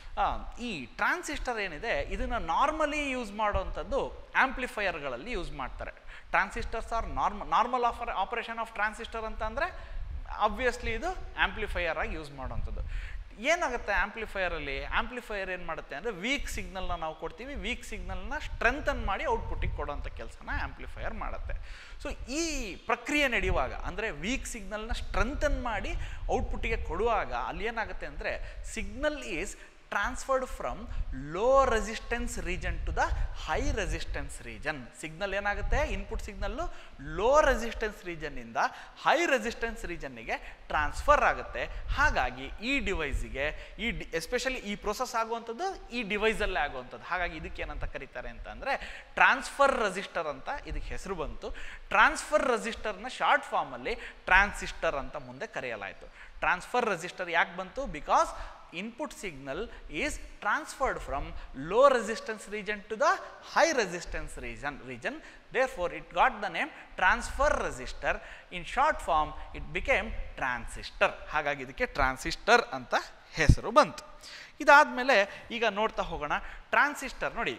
ಈ ಟ್ರಾನ್ಸಿಸ್ಟರ್ ಏನಿದೆ ಇದನ್ನು ನಾರ್ಮಲಿ ಯೂಸ್ ಮಾಡುವಂಥದ್ದು ಆಂಪ್ಲಿಫೈಯರ್ಗಳಲ್ಲಿ ಯೂಸ್ ಮಾಡ್ತಾರೆ. Transistors are norm normal offer operation of transistor ಅಂತ ಅಂದರೆ ಆಬ್ವಿಯಸ್ಲಿ ಇದು ಆಂಪ್ಲಿಫೈಯರ್ ಆಗಿ ಯೂಸ್ ಮಾಡುವಂಥದ್ದು. ಏನಾಗುತ್ತೆ ಆಂಪ್ಲಿಫೈಯರಲ್ಲಿ? ಆಂಪ್ಲಿಫೈಯರ್ ಏನು ಮಾಡುತ್ತೆ ಅಂದರೆ ವೀಕ್ ಸಿಗ್ನಲ್ನ ನಾವು ಕೊಡ್ತೀವಿ, ವೀಕ್ ಸಿಗ್ನಲ್ನ ಸ್ಟ್ರೆಂಥನ್ ಮಾಡಿ ಔಟ್ಪುಟ್ಟಿಗೆ ಕೊಡೋಂಥ ಕೆಲಸನ ಆಂಪ್ಲಿಫೈಯರ್ ಮಾಡುತ್ತೆ. ಸೊ ಈ ಪ್ರಕ್ರಿಯೆ ನಡೆಯುವಾಗ ಅಂದರೆ ವೀಕ್ ಸಿಗ್ನಲ್ನ ಸ್ಟ್ರೆಂಥನ್ ಮಾಡಿ ಔಟ್ಪುಟ್ಟಿಗೆ ಕೊಡುವಾಗ ಅಲ್ಲಿ ಏನಾಗುತ್ತೆ ಅಂದರೆ signal is transferred from low resistance region to the high resistance region. Signal ಏನಾಗುತ್ತೆ, ಇನ್ಪುಟ್ ಸಿಗ್ನಲ್ಲು ಲೋ ರೆಸಿಸ್ಟೆನ್ಸ್ ರೀಜನ್ನಿಂದ ಹೈ ರೆಸಿಸ್ಟೆನ್ಸ್ ರೀಜನ್ನಿಗೆ ಟ್ರಾನ್ಸ್ಫರ್ ಆಗುತ್ತೆ. ಹಾಗಾಗಿ ಈ ಡಿವೈಸಿಗೆ ಈ ಡಿ ಎಸ್ಪೆಷಲಿ ಈ ಪ್ರೊಸೆಸ್ ಆಗುವಂಥದ್ದು ಈ ಡಿವೈಸಲ್ಲೇ ಆಗುವಂಥದ್ದು. ಹಾಗಾಗಿ ಇದಕ್ಕೆ ಏನಂತ ಕರೀತಾರೆ ಅಂತ ಅಂದರೆ ಟ್ರಾನ್ಸ್ಫರ್ ರೆಸಿಸ್ಟರ್ ಅಂತ ಇದಕ್ಕೆ ಹೆಸರು ಬಂತು. ಟ್ರಾನ್ಸ್ಫರ್ ರೆಸಿಸ್ಟರ್ನ ಶಾರ್ಟ್ ಫಾರ್ಮಲ್ಲಿ ಟ್ರಾನ್ಸಿಸ್ಟರ್ ಅಂತ ಮುಂದೆ ಕರೆಯಲಾಯಿತು. ಟ್ರಾನ್ಸ್ಫರ್ ರೆಸಿಸ್ಟರ್ ಯಾಕೆ ಬಂತು? Because input signal is transferred from low resistance region to the high resistance region region therefore it got the name transfer resistor. In short form it became transistor. ಹಾಗಾಗಿ ಇದಕ್ಕೆ transistor ಅಂತ ಹೆಸರು ಬಂತು. ಇದಾದಮೇಲೆ ಈಗ ನೋಡ್ತಾ ಹೋಗೋಣ. ಟ್ರಾನ್ಸಿಸ್ಟರ್ ನೋಡಿ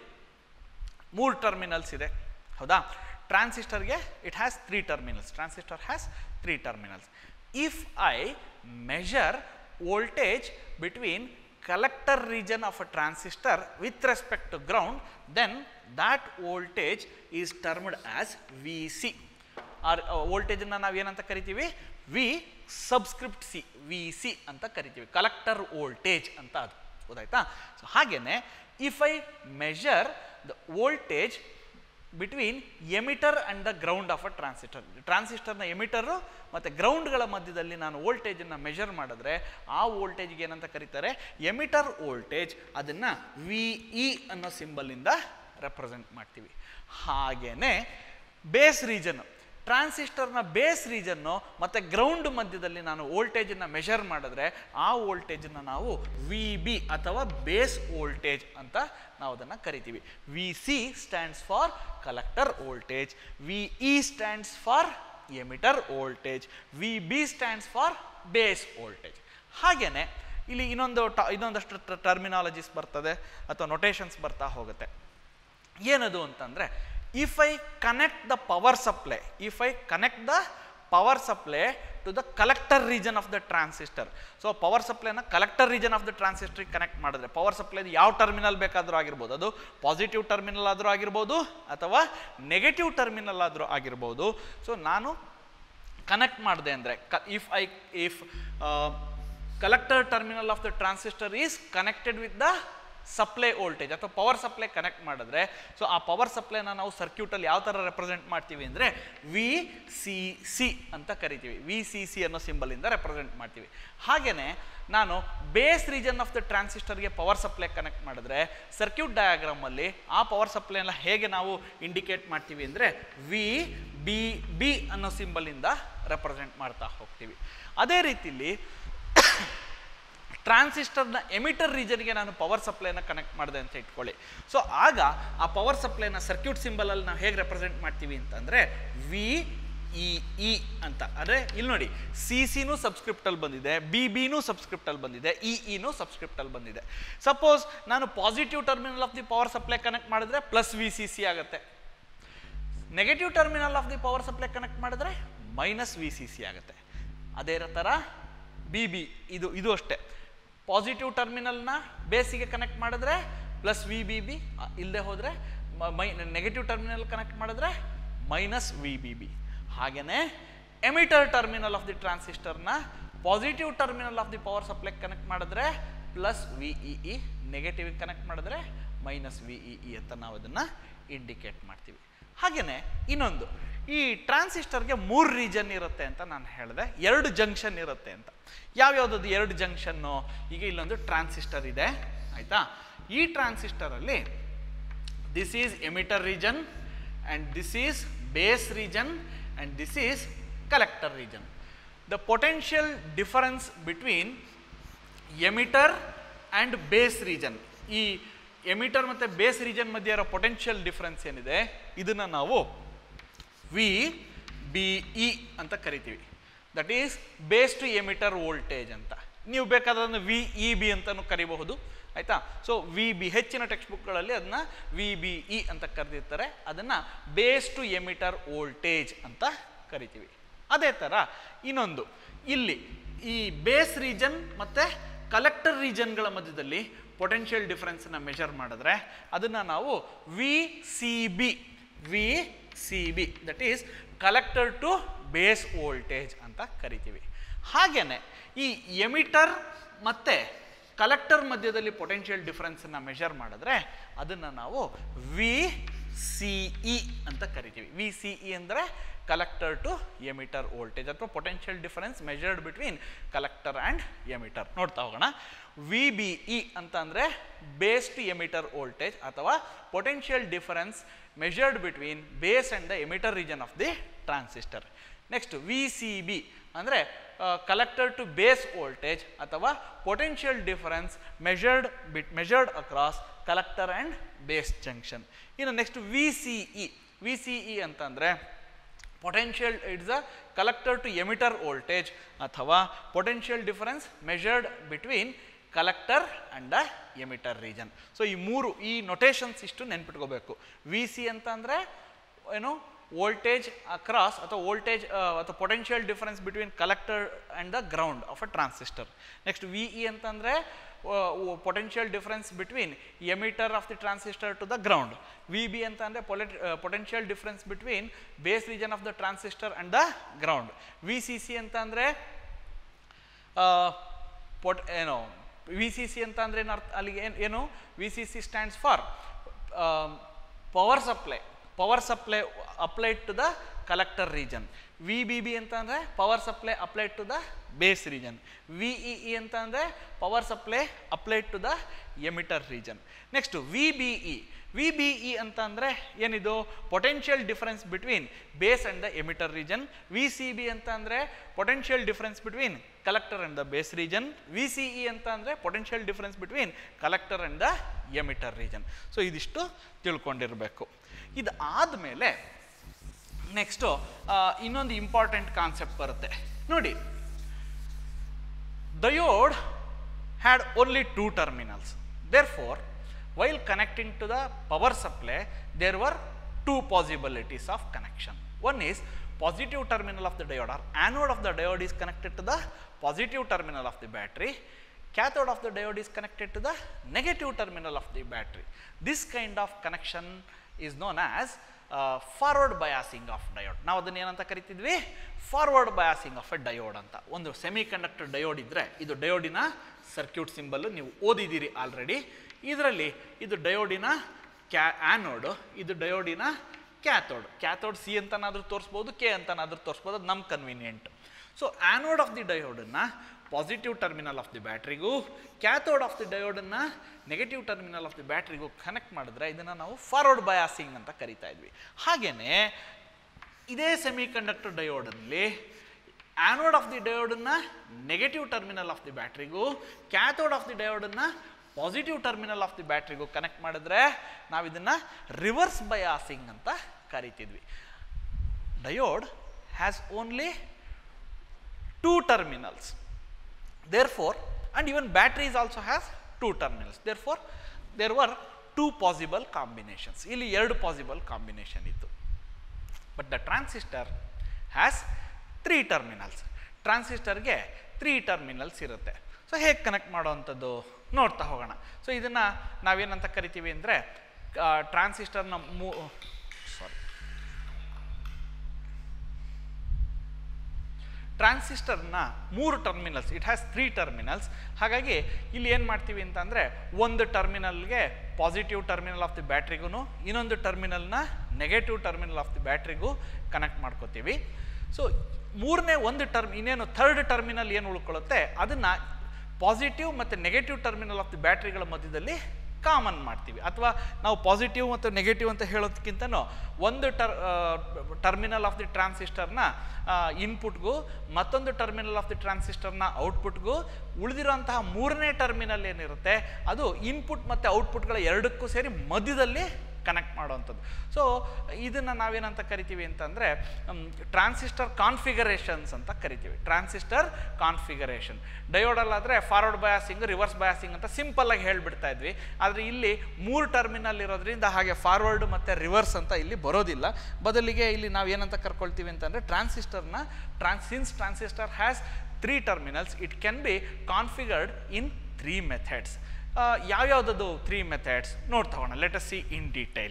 ಮೂರು ಟರ್ಮಿನಲ್ಸ್ ಇದೆ, ಹೌದಾ? ಟ್ರಾನ್ಸಿಸ್ಟರ್ಗೆ it has three terminals. Transistor has three terminals. If I measure voltage between collector region of a transistor with respect to ground, then that voltage is termed as V C. Or uh, voltage na ನಾವು ಏನಂತ ಕರಿತೀವಿ? V subscript C, V C ಅಂತ ಕರಿತೀವಿ. collector voltage ಅಂತ ಅದು, ಗೊತ್ತಾಯ್ತಾ? So ಹಾಗೇನೆ if I measure the voltage between emitter and the ground of a transistor, ಟ್ರಾನ್ಸಿಸ್ಟರ್ನ ಎಮಿಟರು ಮತ್ತು ಗ್ರೌಂಡ್ಗಳ ಮಧ್ಯದಲ್ಲಿ ನಾನು ವೋಲ್ಟೇಜನ್ನು ಮೆಷರ್ ಮಾಡಿದ್ರೆ ಆ ವೋಲ್ಟೇಜ್ಗೆ ಏನಂತ ಕರೀತಾರೆ? Emitter voltage. ಅದನ್ನು ವಿ ಇ ಅನ್ನೋ ಸಿಂಬಲಿಂದ ರೆಪ್ರೆಸೆಂಟ್ ಮಾಡ್ತೀವಿ. ಹಾಗೇನೆ ಬೇಸ್ ರೀಜನ್ನು, ಟ್ರಾನ್ಸಿಸ್ಟರ್ನ ಬೇಸ್ ರೀಜನ್ನು ಮತ್ತು ಗ್ರೌಂಡ್ ಮಧ್ಯದಲ್ಲಿ ನಾನು ವೋಲ್ಟೇಜನ್ನು ಮೆಷರ್ ಮಾಡಿದ್ರೆ ಆ ವೋಲ್ಟೇಜನ್ನು ನಾವು ವಿ ಬಿ ಅಥವಾ ಬೇಸ್ ವೋಲ್ಟೇಜ್ ಅಂತ ನಾವು ಅದನ್ನು ಕರಿತೀವಿ. V C stands for collector voltage, V E stands for emitter voltage, V B stands for base voltage. ಹಾಗೆಯೇ ಇಲ್ಲಿ ಇನ್ನೊಂದು ಟ ಇನ್ನೊಂದಷ್ಟು ಟರ್ಮಿನಾಲಜೀಸ್ ಬರ್ತದೆ ಅಥವಾ ನೊಟೇಷನ್ಸ್ ಬರ್ತಾ ಹೋಗುತ್ತೆ. ಏನದು ಅಂತಂದರೆ if I connect the power supply, if I connect the power supply to the collector region of the transistor, so power supply na collector region of the transistor connect ಮಾಡಿದ್ರೆ power supply ಯಾವ terminal ಬೇಕಾದರೂ ಆಗಿರ್ಬೋದು, ಅದು positive terminal ಆದರೂ ಆಗಿರ್ಬೋದು ಅಥವಾ negative terminal ಆದರೂ ಆಗಿರ್ಬೋದು. ಸೊ ನಾನು ಕನೆಕ್ಟ್ ಮಾಡಿದೆ ಅಂದರೆ if I if collector terminal of the transistor is connected with the supply voltage ಅಥವಾ ಪವರ್ ಸಪ್ಲೈ ಕನೆಕ್ಟ್ ಮಾಡಿದ್ರೆ ಸೊ ಆ ಪವರ್ ಸಪ್ಲೈನ ನಾವು ಸರ್ಕ್ಯೂಟಲ್ಲಿ ಯಾವ ಥರ ರೆಪ್ರೆಸೆಂಟ್ ಮಾಡ್ತೀವಿ ಅಂದರೆ ವಿ ಸಿ ಸಿ ಅಂತ ಕರಿತೀವಿ. ವಿ ಸಿ ಸಿ ಅನ್ನೋ ಸಿಂಬಲಿಂದ ರೆಪ್ರೆಸೆಂಟ್ ಮಾಡ್ತೀವಿ. ಹಾಗೆಯೇ ನಾನು ಬೇಸ್ ರೀಜನ್ ಆಫ್ ದ ಟ್ರಾನ್ಸಿಸ್ಟರ್ಗೆ ಪವರ್ ಸಪ್ಲೈ ಕನೆಕ್ಟ್ ಮಾಡಿದ್ರೆ ಸರ್ಕ್ಯೂಟ್ ಡಯಾಗ್ರಾಮಲ್ಲಿ ಆ ಪವರ್ ಸಪ್ಲೈನ ಹೇಗೆ ನಾವು ಇಂಡಿಕೇಟ್ ಮಾಡ್ತೀವಿ ಅಂದರೆ ವಿ ಬಿ ಬಿ ಅನ್ನೋ ಸಿಂಬಲಿಂದ ರೆಪ್ರೆಸೆಂಟ್ ಮಾಡ್ತಾ ಹೋಗ್ತೀವಿ. ಅದೇ ರೀತಿಲಿ ಟ್ರಾನ್ಸಿಸ್ಟರ್ನ ಎಮಿಟರ್ ರೀಜನ್ಗೆ ನಾನು ಪವರ್ ಸಪ್ಲೈನ ಕನೆಕ್ಟ್ ಮಾಡಿದೆ ಅಂತ ಇಟ್ಕೊಳ್ಳಿ. ಸೊ ಆಗ ಆ ಪವರ್ ಸಪ್ಲೈನ ಸರ್ಕ್ಯೂಟ್ ಸಿಂಬಲಲ್ಲಿ ನಾವು ಹೇಗೆ ರೆಪ್ರೆಸೆಂಟ್ ಮಾಡ್ತೀವಿ ಅಂತಂದರೆ ವಿ ಇ ಇ ಅಂತ. ಅಂದರೆ ಇಲ್ಲಿ ನೋಡಿ ಸಿ ಸಿನೂ ಸಬ್ಸ್ಕ್ರಿಪ್ಟಲ್ಲಿ ಬಂದಿದೆ, ಬಿ ಬಿನೂ ಸಬ್ಸ್ಕ್ರಿಪ್ಟಲ್ಲಿ ಬಂದಿದೆ, ಇ ಇನೂ ಸಬ್ಸ್ಕ್ರಿಪ್ಟಲ್ಲಿ ಬಂದಿದೆ. ಸಪೋಸ್ ನಾನು positive terminal of the power supply connect ಮಾಡಿದ್ರೆ ಪ್ಲಸ್ ವಿ ಸಿ ಸಿ ಆಗುತ್ತೆ. Negative terminal of the power supply connect ಮಾಡಿದ್ರೆ ಮೈನಸ್ ವಿ ಸಿ ಸಿ ಆಗುತ್ತೆ. ಅದೇ ಥರ ಬಿ ಬಿ ಇದು ಇದು ಅಷ್ಟೇ. ಪಾಸಿಟಿವ್ ಟರ್ಮಿನಲ್ನ ಬೇಸಿಗೆ ಕನೆಕ್ಟ್ ಮಾಡಿದ್ರೆ ಪ್ಲಸ್ ವಿ ಬಿ ಬಿ, ಇಲ್ಲದೆ ಹೋದರೆ ಮೈ ನೆಗೆಟಿವ್ ಟರ್ಮಿನಲ್ ಕನೆಕ್ಟ್ ಮಾಡಿದ್ರೆ ಮೈನಸ್ ವಿ ಬಿ ಬಿ. ಹಾಗೆಯೇ ಎಮಿಟರ್ ಟರ್ಮಿನಲ್ ಆಫ್ ದಿ ಟ್ರಾನ್ಸಿಸ್ಟರ್ನ positive terminal of the power supply connect ಮಾಡಿದ್ರೆ plus V E E, negative connect ಮಾಡಿದ್ರೆ minus V E E ಅಂತ ನಾವು ಅದನ್ನು ಇಂಡಿಕೇಟ್ ಮಾಡ್ತೀವಿ. ಹಾಗೆಯೇ ಇನ್ನೊಂದು, ಈ ಟ್ರಾನ್ಸಿಸ್ಟರ್ಗೆ ಮೂರು ರೀಜನ್ ಇರುತ್ತೆ ಅಂತ ನಾನು ಹೇಳಿದೆ, ಎರಡು ಜಂಕ್ಷನ್ ಇರುತ್ತೆ ಅಂತ. ಯಾವ್ಯಾವುದದು ಎರಡು ಜಂಕ್ಷನ್ನು? ಈಗ ಇಲ್ಲೊಂದು ಟ್ರಾನ್ಸಿಸ್ಟರ್ ಇದೆ ಆಯಿತಾ. ಈ ಟ್ರಾನ್ಸಿಸ್ಟರಲ್ಲಿ this is emitter region and this is base region and this is collector region. The potential difference between emitter and base region, ಈ ಎಮಿಟರ್ ಮತ್ತು ಬೇಸ್ ರೀಜನ್ ಮಧ್ಯೆ ಇರೋ ಪೊಟೆನ್ಷಿಯಲ್ ಡಿಫರೆನ್ಸ್ ಏನಿದೆ ಇದನ್ನು ನಾವು ವಿ ಬಿ ಇ ಅಂತ ಕರಿತೀವಿ. That is base to emitter voltage ಅಂತ. ನೀವು ಬೇಕಾದ್ರೆ ವಿ ಇ ಬಿ ಅಂತಲೂ ಕರಿಬಹುದು ಆಯಿತಾ. ಸೊ ವಿ ಬಿ ಹೆಚ್ಚಿನ ಟೆಕ್ಸ್ಟ್ ಬುಕ್ಗಳಲ್ಲಿ ಅದನ್ನ ವಿ ಬಿ ಇ ಅಂತ ಕರೆದಿರ್ತಾರೆ, ಅದನ್ನು ಬೇಸ್ ಟು ಎಮಿಟರ್ ವೋಲ್ಟೇಜ್ ಅಂತ ಕರಿತೀವಿ. ಅದೇ ಥರ ಇನ್ನೊಂದು, ಇಲ್ಲಿ ಈ ಬೇಸ್ ರೀಜನ್ ಮತ್ತು ಕಲೆಕ್ಟರ್ ರೀಜನ್ಗಳ ಮಧ್ಯದಲ್ಲಿ ಪೊಟೆನ್ಷಿಯಲ್ ಡಿಫರೆನ್ಸನ್ನು ಮೆಜರ್ ಮಾಡಿದ್ರೆ ಅದನ್ನು ನಾವು V C B V C B that is collector to base voltage ಅಂತ ಕರಿತೀವಿ. ಹಾಗೆಯೇ ಈ ಎಮಿಟರ್ ಮತ್ತು ಕಲೆಕ್ಟರ್ ಮಧ್ಯದಲ್ಲಿ ಪೊಟೆನ್ಷಿಯಲ್ ಡಿಫರೆನ್ಸನ್ನು ಮೆಜರ್ ಮಾಡಿದ್ರೆ ಅದನ್ನು ನಾವು ವಿ ಸಿ ಇ ಅಂತ ಕರಿತೀವಿ. ವಿ ಸಿ ಇ ಅಂದರೆ ಕಲೆಕ್ಟರ್ ಟು ಎಮಿಟರ್ ವೋಲ್ಟೇಜ್ ಅಥವಾ potential difference measured between collector and emitter. ನೋಡ್ತಾ ಹೋಗೋಣ. ವಿ ಬಿ ಇ ಅಂತ ಅಂದರೆ ಬೇಸ್ ಟು ಎಮಿಟರ್ ವೋಲ್ಟೇಜ್ ಅಥವಾ potential difference measured between base and the emitter region of the transistor. Next V C B ಅಂದರೆ collector to base voltage ಅಥವಾ potential difference measured bit measured across collector and base junction. ಇನ್ನು next V C E. V C E ಅಂತಂದರೆ potential it's a collector to emitter voltage ಅಥವಾ potential difference measured between collector and the emitter region. So ಈ ಮೂರು ಈ notations ಇಷ್ಟು ನೆನ್ಪಿಟ್ಕೋಬೇಕು. V C ಅಂತ ಅಂದರೆ ಏನು ವೋಲ್ಟೇಜ್ ಅಕ್ರಾಸ್ ಅಥವಾ ವೋಲ್ಟೇಜ್ ಅಥವಾ potential difference between collector and the ground of a transistor. Next V E ಅಂತಂದರೆ potential difference between emitter of the transistor to the ground. V B ಅಂತ ಅಂದರೆ potential difference between base region of the transistor and the ground. V C C ಅಂತ ಅಂದರೆ pot ಏನೋ V C C ಅಂತ ಅಂದರೆ ಏನು ಅರ್ಥ ಅಲ್ಲಿಗೆ ಏನು ಏನು V C C stands for power supply power supply applied to the collector region. V B B ಅಂತ ಅಂದರೆ power supply applied to the base region. V E E ಅಂತ ಅಂದರೆ power supply applied to the emitter region. Next V B E. V B E ಅಂತ ಅಂದರೆ ಏನಿದು potential difference between base and the emitter region. V C B ಅಂತ ಅಂದರೆ potential difference between collector and the base region. V C E ಅಂತ ಅಂದರೆ potential difference between collector and the emitter region. So ಇದಿಷ್ಟು ತಿಳ್ಕೊಂಡಿರಬೇಕು. ಇದು ಆದಮೇಲೆ next ಇನ್ನೊಂದು important concept ಬರುತ್ತೆ ನೋಡಿ. Diode had only two terminals. Therefore while connecting to the power supply there were two possibilities of connection. One is positive terminal of the diode or anode of the diode is connected to the positive terminal of the battery, cathode of the diode is connected to the negative terminal of the battery. This kind of connection is known as uh, forward biasing of diode. ನಾವು ಅದನ್ನು ಏನಂತ ಕರಿತಿದ್ವಿ? Forward biasing of a diode ಅಂತ. ಒಂದು semi conductor diode ಇದ್ದರೆ ಇದು ಡಯೋಡಿನ circuit symbol ನೀವು ಓದಿದ್ದೀರಿ already. ಇದರಲ್ಲಿ ಇದು ಡಯೋಡಿನ ಕ್ಯಾ ಆ್ಯನೋಡು, ಇದು ಡಯೋಡಿನ ಕ್ಯಾಥೋಡ್. ಕ್ಯಾಥೋಡ್ ಸಿ ಅಂತನಾದರೂ ತೋರಿಸ್ಬೋದು, ಕೆ ಅಂತನಾದರೂ ತೋರಿಸ್ಬೋದು, ಅದು ನಮ್ಮ convenient. So anode of the ಡಯೋಡನ್ನು ಪಾಸಿಟಿವ್ ಟರ್ಮಿನಲ್ ಆಫ್ ದಿ ಬ್ಯಾಟ್ರಿಗೂ, ಕ್ಯಾಥೋಡ್ ಆಫ್ ದಿ ಡಯೋಡನ್ನು ನೆಗೆಟಿವ್ ಟರ್ಮಿನಲ್ ಆಫ್ ದಿ ಬ್ಯಾಟ್ರಿಗೂ ಕನೆಕ್ಟ್ ಮಾಡಿದ್ರೆ ಇದನ್ನು ನಾವು ಫಾರ್ವರ್ಡ್ ಬಯಾಸಿಂಗ್ ಅಂತ ಕರಿತಾ ಇದ್ವಿ. ಹಾಗೆಯೇ ಇದೇ ಸೆಮಿ ಕಂಡಕ್ಟರ್ ಡಯೋಡಲ್ಲಿ ಆ್ಯನೋಡ್ ಆಫ್ ದಿ ಡಯೋಡನ್ನು ನೆಗೆಟಿವ್ ಟರ್ಮಿನಲ್ ಆಫ್ ದಿ ಬ್ಯಾಟ್ರಿಗೂ, ಕ್ಯಾಥೋಡ್ ಆಫ್ ದಿ ಡಯೋಡನ್ನು ಪಾಸಿಟಿವ್ ಟರ್ಮಿನಲ್ ಆಫ್ ದಿ ಬ್ಯಾಟ್ರಿಗೂ ಕನೆಕ್ಟ್ ಮಾಡಿದ್ರೆ ನಾವು ಇದನ್ನು ರಿವರ್ಸ್ ಬಯಾಸಿಂಗ್ ಅಂತ ಕರಿತಿದ್ವಿ. Diode has only two terminals. Therefore and even batteries also has two terminals. Therefore there were two possible combinations. ಇಲ್ಲಿ ಎರಡು possible combination ಇತ್ತು. But the transistor has three terminals. ಟ್ರಾನ್ಸಿಸ್ಟರ್ಗೆ three terminals ಇರುತ್ತೆ. So ಹೇಗೆ connect ಮಾಡೋವಂಥದ್ದು ನೋಡ್ತಾ ಹೋಗೋಣ. So ಇದನ್ನು ನಾವೇನಂತ ಕರಿತೀವಿ ಅಂದರೆ ಟ್ರಾನ್ಸಿಸ್ಟರ್ನ ಮೂ ಸಾರಿ ಟ್ರಾನ್ಸಿಸ್ಟರ್ನ ಮೂರು terminals, it has three terminals. ಹಾಗಾಗಿ ಇಲ್ಲಿ ಏನು ಮಾಡ್ತೀವಿ ಅಂತಂದರೆ ಒಂದು ಟರ್ಮಿನಲ್ಗೆ ಪಾಸಿಟಿವ್ ಟರ್ಮಿನಲ್ ಆಫ್ ದಿ ಬ್ಯಾಟ್ರಿಗೂ ಇನ್ನೊಂದು ಟರ್ಮಿನಲ್ನ ನೆಗೆಟಿವ್ ಟರ್ಮಿನಲ್ ಆಫ್ ದಿ ಬ್ಯಾಟ್ರಿಗೂ ಕನೆಕ್ಟ್ ಮಾಡ್ಕೋತೀವಿ. ಸೊ ಮೂರನೇ ಒಂದು ಟರ್ಮ್ ಇನ್ನೇನು ಥರ್ಡ್ ಟರ್ಮಿನಲ್ ಏನು ಉಳ್ಕೊಳ್ಳುತ್ತೆ ಅದನ್ನು ಪಾಸಿಟಿವ್ ಮತ್ತು ನೆಗೆಟಿವ್ ಟರ್ಮಿನಲ್ ಆಫ್ ದಿ ಬ್ಯಾಟ್ರಿಗಳ ಮಧ್ಯದಲ್ಲಿ ಕಾಮನ್ ಮಾಡ್ತೀವಿ. ಅಥವಾ ನಾವು ಪಾಸಿಟಿವ್ ಮತ್ತು ನೆಗೆಟಿವ್ ಅಂತ ಹೇಳೋದಕ್ಕಿಂತನೂ ಒಂದು ಟರ್ ಟರ್ಮಿನಲ್ ಆಫ್ ದಿ ಟ್ರಾನ್ಸಿಸ್ಟರ್ನ ಇನ್ಪುಟ್ಗೂ ಮತ್ತೊಂದು ಟರ್ಮಿನಲ್ ಆಫ್ ದಿ ಟ್ರಾನ್ಸಿಸ್ಟರ್ನ ಔಟ್ಪುಟ್ಗೂ ಉಳಿದಿರೋಂತಹ ಮೂರನೇ ಟರ್ಮಿನಲ್ ಏನಿರುತ್ತೆ ಅದು ಇನ್ಪುಟ್ ಮತ್ತು ಔಟ್ಪುಟ್ಗಳ ಎರಡಕ್ಕೂ ಸೇರಿ ಮಧ್ಯದಲ್ಲಿ ಕನೆಕ್ಟ್ ಮಾಡುವಂಥದ್ದು. ಸೊ ಇದನ್ನು ನಾವೇನಂತ ಕರಿತೀವಿ ಅಂತಂದರೆ ಟ್ರಾನ್ಸಿಸ್ಟರ್ ಕಾನ್ಫಿಗರೇಷನ್ಸ್ ಅಂತ ಕರಿತೀವಿ. ಟ್ರಾನ್ಸಿಸ್ಟರ್ ಕಾನ್ಫಿಗರೇಷನ್ ಡಯೋಡಲ್ಲಾದರೆ ಫಾರ್ವರ್ಡ್ ಬಯಾಸಿಂಗ್, ರಿವರ್ಸ್ ಬಯಾಸಿಂಗ್ ಅಂತ ಸಿಂಪಲ್ಲಾಗಿ ಹೇಳಿಬಿಡ್ತಾ ಇದ್ವಿ. ಆದರೆ ಇಲ್ಲಿ ಮೂರು ಟರ್ಮಿನಲ್ ಇರೋದ್ರಿಂದ ಹಾಗೆ ಫಾರ್ವರ್ಡ್ ಮತ್ತು ರಿವರ್ಸ್ ಅಂತ ಇಲ್ಲಿ ಬರೋದಿಲ್ಲ. ಬದಲಿಗೆ ಇಲ್ಲಿ ನಾವು ಏನಂತ ಕರ್ಕೊಳ್ತೀವಿ ಅಂತಂದರೆ ಟ್ರಾನ್ಸಿಸ್ಟರ್ನ trans since transistor has three terminals it can be configured in three methods. ಯಾವ್ಯಾವುದದು ತ್ರೀ ಮೆಥಡ್ಸ್ ನೋಡ್ತಾ ಹೋಗೋಣ. Let us see in detail.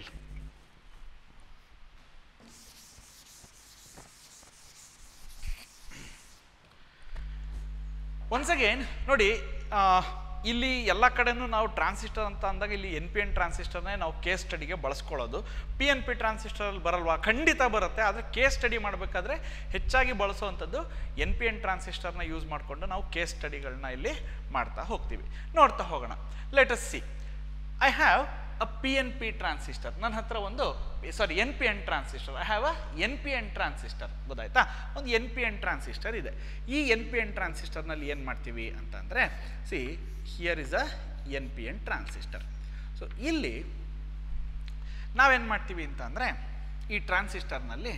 Once again ನೋಡಿ, ಇಲ್ಲಿ ಎಲ್ಲ ಕಡೆನೂ ನಾವು ಟ್ರಾನ್ಸಿಸ್ಟರ್ ಅಂತ ಅಂದಾಗ ಇಲ್ಲಿ ಎನ್ ಪಿ ಎನ್ ಟ್ರಾನ್ಸಿಸ್ಟರ್ನೇ ನಾವು ಕೇಸ್ ಸ್ಟಡಿಗೆ ಬಳಸ್ಕೊಳ್ಳೋದು. ಪಿ ಎನ್ ಪಿ ಟ್ರಾನ್ಸಿಸ್ಟರಲ್ಲಿ ಬರಲ್ವಾ? ಖಂಡಿತ ಬರುತ್ತೆ. ಆದರೆ ಕೇಸ್ ಸ್ಟಡಿ ಮಾಡಬೇಕಾದ್ರೆ ಹೆಚ್ಚಾಗಿ ಬಳಸುವಂಥದ್ದು ಎನ್ ಪಿ ಎನ್ ಟ್ರಾನ್ಸಿಸ್ಟರ್ನ ಯೂಸ್ ಮಾಡಿಕೊಂಡು ನಾವು ಕೇಸ್ ಸ್ಟಡಿಗಳನ್ನ ಇಲ್ಲಿ ಮಾಡ್ತಾ ಹೋಗ್ತೀವಿ. ನೋಡ್ತಾ ಹೋಗೋಣ. Let us see. I have a P N P transistor. ನನ್ನ ಹತ್ರ ಒಂದು sorry N P N transistor. I have a N P N transistor. ಗೊತ್ತಾಯ್ತಾ? ಒಂದು ಎನ್ ಪಿ ಎನ್ ಟ್ರಾನ್ಸಿಸ್ಟರ್ ಇದೆ. ಈ ಎನ್ ಪಿ ಎನ್ ಟ್ರಾನ್ಸಿಸ್ಟರ್ನಲ್ಲಿ ಏನು ಮಾಡ್ತೀವಿ ಅಂತಂದರೆ, see here is a N P N transistor. So ಇಲ್ಲಿ ನಾವೇನು ಮಾಡ್ತೀವಿ ಅಂತಂದರೆ, ಈ ಟ್ರಾನ್ಸಿಸ್ಟರ್ನಲ್ಲಿ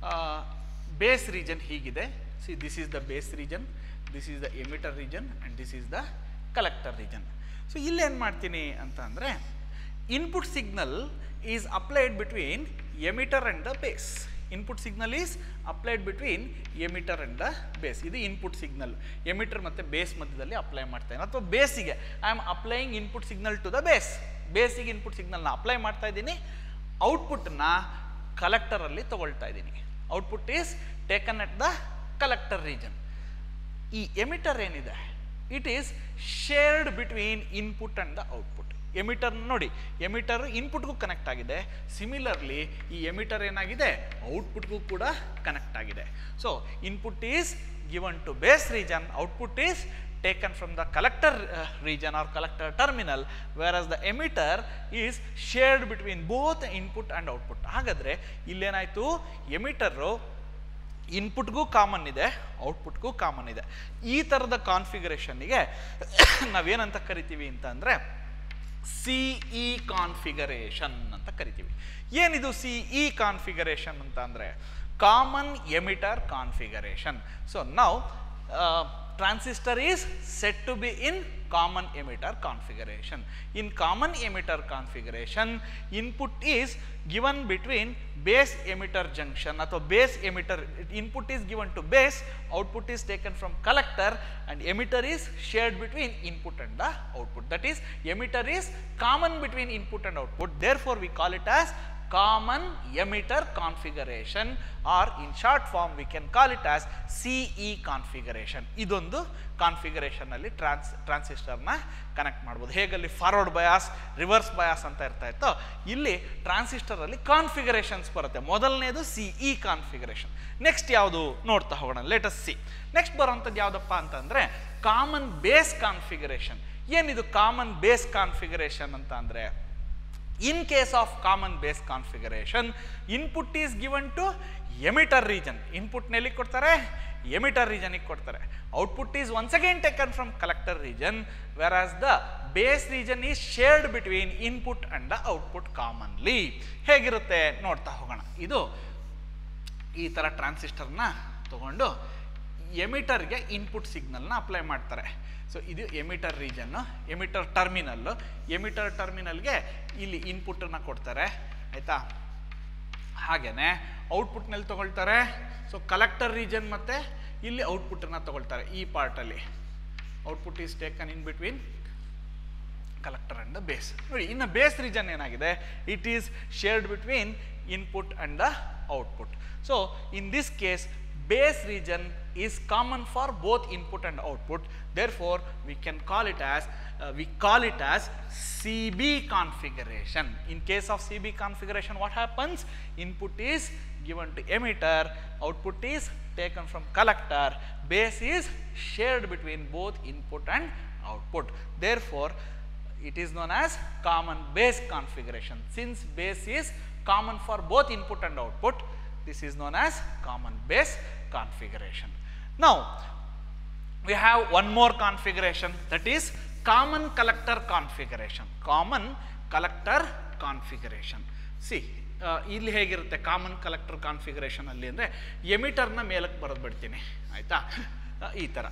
ಬೇಸ್ ರೀಜನ್ ಹೀಗಿದೆ. See this is the base region, this is the emitter region and this is the collector region. So ಇಲ್ಲೇನು ಮಾಡ್ತೀನಿ ಅಂತ ಅಂದರೆ, input signal is applied between emitter and the base. Input signal is applied between emitter and the base. ಇದು input signal emitter ಮತ್ತು base ಮಧ್ಯದಲ್ಲಿ apply ಮಾಡ್ತೇನೆ. ಅಥವಾ ಬೇಸಿಗೆ I am applying input signal to the base. ಬೇಸಿಗೆ input ಸಿಗ್ನಲ್ನ apply ಮಾಡ್ತಾ ಇದ್ದೀನಿ. ಔಟ್ಪುಟ್ನ ಕಲೆಕ್ಟರಲ್ಲಿ ತಗೊಳ್ತಾ ಇದ್ದೀನಿ. Output is taken at the collector region. ಈ ಎಮಿಟರ್ ಏನಿದೆ, it is shared between input and the output. Emitter ನೋಡಿ, ಎಮಿಟರ್ ಇನ್ಪುಟ್ಗೂ ಕನೆಕ್ಟ್ ಆಗಿದೆ. ಸಿಮಿಲರ್ಲಿ ಈ ಎಮಿಟರ್ ಏನಾಗಿದೆ, ಔಟ್ಪುಟ್ಗೂ ಕೂಡ ಕನೆಕ್ಟ್ ಆಗಿದೆ. So input is given to base region, output is taken from the collector uh, region or collector terminal, whereas the emitter is shared between both input and output. ಹಾಗಾದರೆ ಇಲ್ಲೇನಾಯಿತು, ಎಮಿಟರು ಇನ್ಪುಟ್ಗೂ common ಇದೆ, ಔಟ್ಪುಟ್ಗೂ common ಇದೆ. ಈ ಥರದ ಕಾನ್ಫಿಗರೇಷನ್ನಿಗೆ ನಾವೇನಂತ ಕರಿತೀವಿ ಅಂತ ಅಂದರೆ ಸಿ ಇ ಕಾನ್ಫಿಗರೇಷನ್ ಅಂತ ಕರಿತೀವಿ. ಏನಿದು ಸಿ ಇ ಕಾನ್ಫಿಗರೇಷನ್ ಅಂತ ಅಂದರೆ ಕಾಮನ್ ಎಮಿಟರ್ ಕಾನ್ಫಿಗರೇಷನ್. ಸೊ ನಾವು transistor is said to be in common emitter configuration. In common emitter configuration, input is given between base emitter junction ಅಥವಾ base emitter. Input is given to base, output is taken from collector, and emitter is shared between input and the output. That is, emitter is common between input and output. Therefore, we call it as common emitter configuration, or in short form we can call it as C E configuration. ಇದೊಂದು configuration ಅಲ್ಲಿ trans ಟ್ರಾನ್ಸಿಸ್ಟರ್ನ connect ಮಾಡ್ಬೋದು. ಹೇಗಲ್ಲಿ forward bias, reverse bias ಅಂತ ಇರ್ತಾ ಇತ್ತೋ, ಇಲ್ಲಿ transistor ಅಲ್ಲಿ ಕಾನ್ಫಿಗರೇಷನ್ಸ್ ಬರುತ್ತೆ. ಮೊದಲನೇದು ಸಿ ಇ ಕಾನ್ಫಿಗರೇಷನ್. ನೆಕ್ಸ್ಟ್ ಯಾವುದು ನೋಡ್ತಾ ಹೋಗೋಣ. Let us C. ನೆಕ್ಸ್ಟ್ ಬರುವಂಥದ್ದು ಯಾವುದಪ್ಪ ಅಂತಂದರೆ ಕಾಮನ್ ಬೇಸ್ ಕಾನ್ಫಿಗರೇಷನ್. ಏನಿದು ಕಾಮನ್ ಬೇಸ್ ಕಾನ್ಫಿಗರೇಷನ್ ಅಂತ ಅಂದರೆ, in case of common base configuration, input is given to emitter region. Input nelli ಕೊಡ್ತಾರೆ, emitter region ಗೆ ಕೊಡ್ತಾರೆ. Output is once again taken from collector region, whereas the base region is shared between input and the output commonly. ಹೇಗಿರುತ್ತೆ ನೋಡ್ತಾ ಹೋಗೋಣ. ಇದು ಈ ಥರ ಟ್ರಾನ್ಸಿಸ್ಟರ್ನ ತಗೊಂಡು ಎಮಿಟರ್ಗೆ ಇನ್ಪುಟ್ ಸಿಗ್ನಲ್ನ ಅಪ್ಲೈ ಮಾಡ್ತಾರೆ. ಸೊ ಇದು emitter region, emitter terminal. Emitter ಟರ್ಮಿನಲ್ಗೆ ಇಲ್ಲಿ ಇನ್ಪುಟನ್ನು ಕೊಡ್ತಾರೆ, ಆಯಿತಾ. ಹಾಗೆಯೇ ಔಟ್ಪುಟ್ನಲ್ಲಿ ತೊಗೊಳ್ತಾರೆ. ಸೊ ಕಲೆಕ್ಟರ್ ರೀಜನ್ ಮತ್ತು ಇಲ್ಲಿ ಔಟ್ಪುಟ್ಟನ್ನು ತಗೊಳ್ತಾರೆ. ಈ ಪಾರ್ಟಲ್ಲಿ output is taken in between collector and the base. ನೋಡಿ, ಇನ್ನು ಬೇಸ್ ರೀಜನ್ ಏನಾಗಿದೆ, it is shared between input and the output. So in this case base region is common for both input and output, therefore we can call it as uh, we call it as C B configuration. In case of C B configuration, what happens? Input is given to emitter, output is taken from collector, base is shared between both input and output, therefore it is known as common base configuration. Since base is common for both input and output, this is known as common base configuration. Now we have one more configuration, that is common collector configuration. Common collector configuration. See, ಇಲ್ಲಿ ಹೇಗಿರುತ್ತೆ common collector configuration ಅಲ್ಲಿ ಅಂದರೆ ಎಮಿಟರ್ನ ಮೇಲಕ್ಕೆ ಬರೆದು ಬಿಡ್ತೀನಿ, ಆಯಿತಾ? ಈ ಥರ.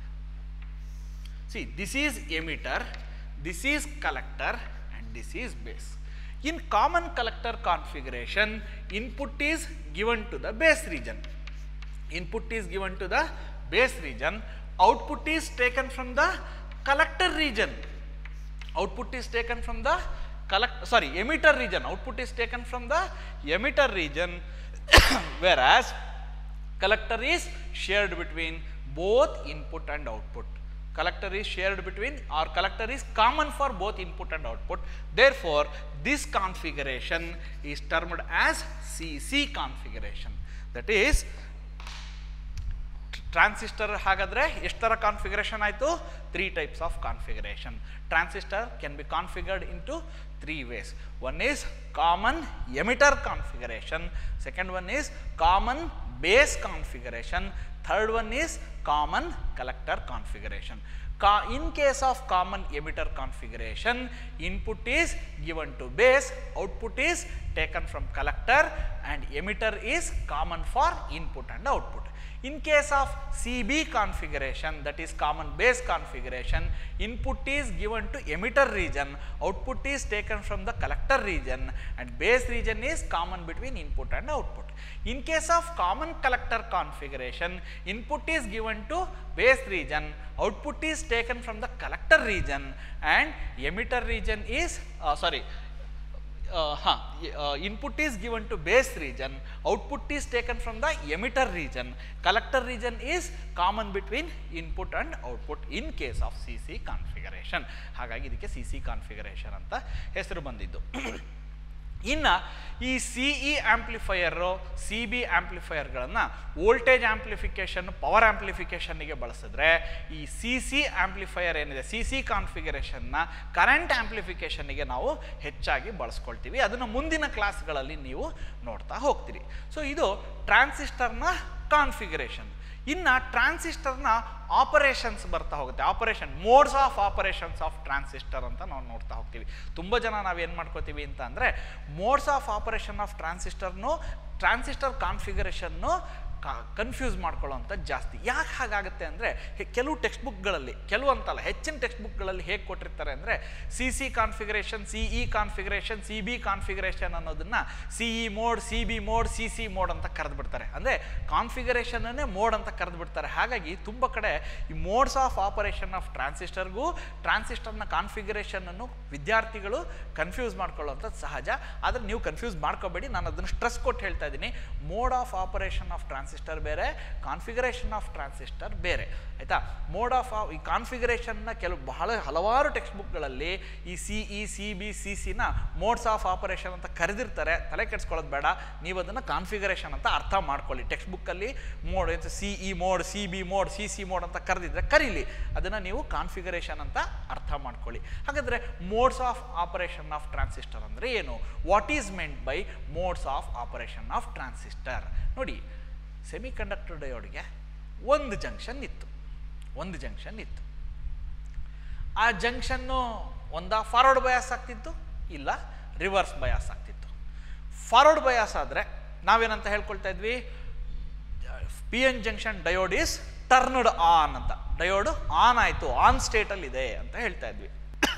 See, this is emitter, this is collector and this is base. In common collector configuration, input is given to the base region. Input is given to the base region. Output is taken from the collector region. Output is taken from the collect sorry emitter region. Output is taken from the emitter region, whereas collector is shared between both input and output. Collector is shared between or collector is common for both input and output, therefore this configuration is termed as C C configuration. That is transistor. ಹಾಗಾದರೆ ಎಷ್ಟು ಥರ configuration ಆಯಿತು? Three types of configuration. Transistor can be configured into three ways. One is common emitter configuration, second one is common base configuration, third one is common collector configuration. Ca in case of common emitter configuration, input is given to base, output is taken from collector, and emitter is common for input and output. In case of C B configuration, that is common base configuration, input is given to emitter region, output is taken from the collector region, and base region is common between input and output. In case of common collector configuration, input is given to base region, output is taken from the collector region, and emitter region is uh, sorry uh, huh, uh, input is given to base region, output is taken from the emitter region, collector region is common between input and output in case of C C configuration. ಹಾಗಾಗಿ ಇದಕ್ಕೆ C C configuration ಅಂತ ಹೆಸರು ಬಂದಿದ್ದು. ಇನ್ನು ಈ C E amplifier, C B ಆಂಪ್ಲಿಫೈಯರ್ಗಳನ್ನು voltage amplification, power ಆಂಪ್ಲಿಫಿಕೇಷನ್ನಿಗೆ ಬಳಸಿದ್ರೆ, ಈ ಸಿ ಸಿ ಆಂಪ್ಲಿಫೈಯರ್ ಏನಿದೆ, ಸಿ ಸಿ ಕಾನ್ಫಿಗರೇಷನ್ನ ಕರೆಂಟ್ ಆಂಪ್ಲಿಫಿಕೇಷನ್ನಿಗೆ ನಾವು ಹೆಚ್ಚಾಗಿ ಬಳಸ್ಕೊಳ್ತೀವಿ. ಅದನ್ನು ಮುಂದಿನ ಕ್ಲಾಸ್ಗಳಲ್ಲಿ ನೀವು ನೋಡ್ತಾ ಹೋಗ್ತೀರಿ. ಸೊ ಇದು ಟ್ರಾನ್ಸಿಸ್ಟರ್ನ ಕಾನ್ಫಿಗರೇಷನ್. ಇನ್ನು ಟ್ರಾನ್ಸಿಸ್ಟರ್ನ ಆಪರೇಷನ್ಸ್ ಬರ್ತಾ ಹೋಗುತ್ತೆ. Operation modes of operations of transistor ಅಂತ ನಾವು ನೋಡ್ತಾ ಹೋಗ್ತೀವಿ. ತುಂಬ ಜನ ನಾವೇನು ಮಾಡ್ಕೋತೀವಿ ಅಂತ ಅಂದರೆ, ಮೋಡ್ಸ್ ಆಫ್ ಆಪರೇಷನ್ ಆಫ್ ಟ್ರಾನ್ಸಿಸ್ಟರ್ನು ಟ್ರಾನ್ಸಿಸ್ಟರ್ ಕಾನ್ಫಿಗರೇಷನ್ನು ಕನ್ಫ್ಯೂಸ್ ಮಾಡ್ಕೊಳ್ಳೋವಂಥ ಜಾಸ್ತಿ. ಯಾಕೆ ಹಾಗಾಗುತ್ತೆ ಅಂದರೆ, ಕೆಲವು ಟೆಕ್ಸ್ಟ್ ಬುಕ್ಗಳಲ್ಲಿ, ಕೆಲವು ಅಂತಲ್ಲ ಹೆಚ್ಚಿನ ಟೆಕ್ಸ್ಟ್ ಬುಕ್ಗಳಲ್ಲಿ ಹೇಗೆ ಕೊಟ್ಟಿರ್ತಾರೆ ಅಂದರೆ, C C configuration, C E configuration, C B configuration ಅನ್ನೋದನ್ನು C E mode, C B mode, C C mode ಅಂತ ಕರೆದು ಬಿಡ್ತಾರೆ. ಅಂದರೆ ಕಾನ್ಫಿಗರೇಷನ್ನೇ ಮೋಡ್ ಅಂತ ಕರೆದು ಬಿಡ್ತಾರೆ. ಹಾಗಾಗಿ ತುಂಬ ಕಡೆ ಈ ಮೋಡ್ಸ್ ಆಫ್ ಆಪರೇಷನ್ ಆಫ್ ಟ್ರಾನ್ಸಿಸ್ಟರ್ಗೂ ಟ್ರಾನ್ಸಿಸ್ಟರ್ನ ಕಾನ್ಫಿಗರೇಷನನ್ನು ವಿದ್ಯಾರ್ಥಿಗಳು ಕನ್ಫ್ಯೂಸ್ ಮಾಡ್ಕೊಳ್ಳೋವಂಥದ್ದು ಸಹಜ. ಆದರೆ ನೀವು ಕನ್ಫ್ಯೂಸ್ ಮಾಡ್ಕೋಬೇಡಿ, ನಾನು ಅದನ್ನು ಸ್ಟ್ರೆಸ್ ಕೊಟ್ಟು ಹೇಳ್ತಾ ಇದ್ದೀನಿ. Mode of operation of transistor ಬೇರೆ, ಕಾನ್ಫಿಗರೇಷನ್ ಆಫ್ ಟ್ರಾನ್ಸಿಸ್ಟರ್ ಬೇರೆ, ಆಯಿತಾ? ಮೋಡ್ ಆಫ್ ಈ ಕಾನ್ಫಿಗರೇಷನ್ನ ಕೆಲವು ಬಹಳ ಹಲವಾರು ಟೆಕ್ಸ್ಟ್ ಬುಕ್ಗಳಲ್ಲಿ ಈ C E, C B, C ಸಿನ ಮೋಡ್ಸ್ ಆಫ್ ಆಪರೇಷನ್ ಅಂತ ಕರೆದಿರ್ತಾರೆ. ತಲೆ ಕೆಡಿಸ್ಕೊಳ್ಳೋದು ಬೇಡ, ನೀವು ಅದನ್ನು ಕಾನ್ಫಿಗರೇಷನ್ ಅಂತ ಅರ್ಥ ಮಾಡ್ಕೊಳ್ಳಿ. ಟೆಕ್ಸ್ಟ್ ಬುಕ್ಕಲ್ಲಿ ಮೋಡ್ ಅಂತ C E mode, C B mode, C C mode ಅಂತ ಕರೆದಿದ್ರೆ ಕರೀಲಿ, ಅದನ್ನು ನೀವು ಕಾನ್ಫಿಗರೇಷನ್ ಅಂತ ಅರ್ಥ ಮಾಡ್ಕೊಳ್ಳಿ. ಹಾಗಾದರೆ modes of operation of transistor ಅಂದರೆ ಏನು? What is meant by modes of operation of transistor? ನೋಡಿ, ಸೆಮಿ ಕಂಡಕ್ಟರ್ ಡಯೋಡ್ಗೆ ಒಂದು ಜಂಕ್ಷನ್ ಇತ್ತು, ಒಂದು ಜಂಕ್ಷನ್ ಇತ್ತು. ಆ ಜಂಕ್ಷನ್ನು ಒಂದ ಫಾರ್ವರ್ಡ್ ಬಯಾಸ್ ಆಗ್ತಿತ್ತು, ಇಲ್ಲ ರಿವರ್ಸ್ ಬಯಾಸ್ ಆಗ್ತಿತ್ತು. ಫಾರ್ವರ್ಡ್ ಬಯಾಸ್ ಆದರೆ ನಾವೇನಂತ ಹೇಳ್ಕೊಳ್ತಾ ಇದ್ವಿ? P N junction diode is turned on ಅಂತ. ಡಯೋಡ್ ಆನ್ ಆಯಿತು, ಆನ್ ಸ್ಟೇಟಲ್ಲಿ ಇದೆ ಅಂತ ಹೇಳ್ತಾ ಇದ್ವಿ.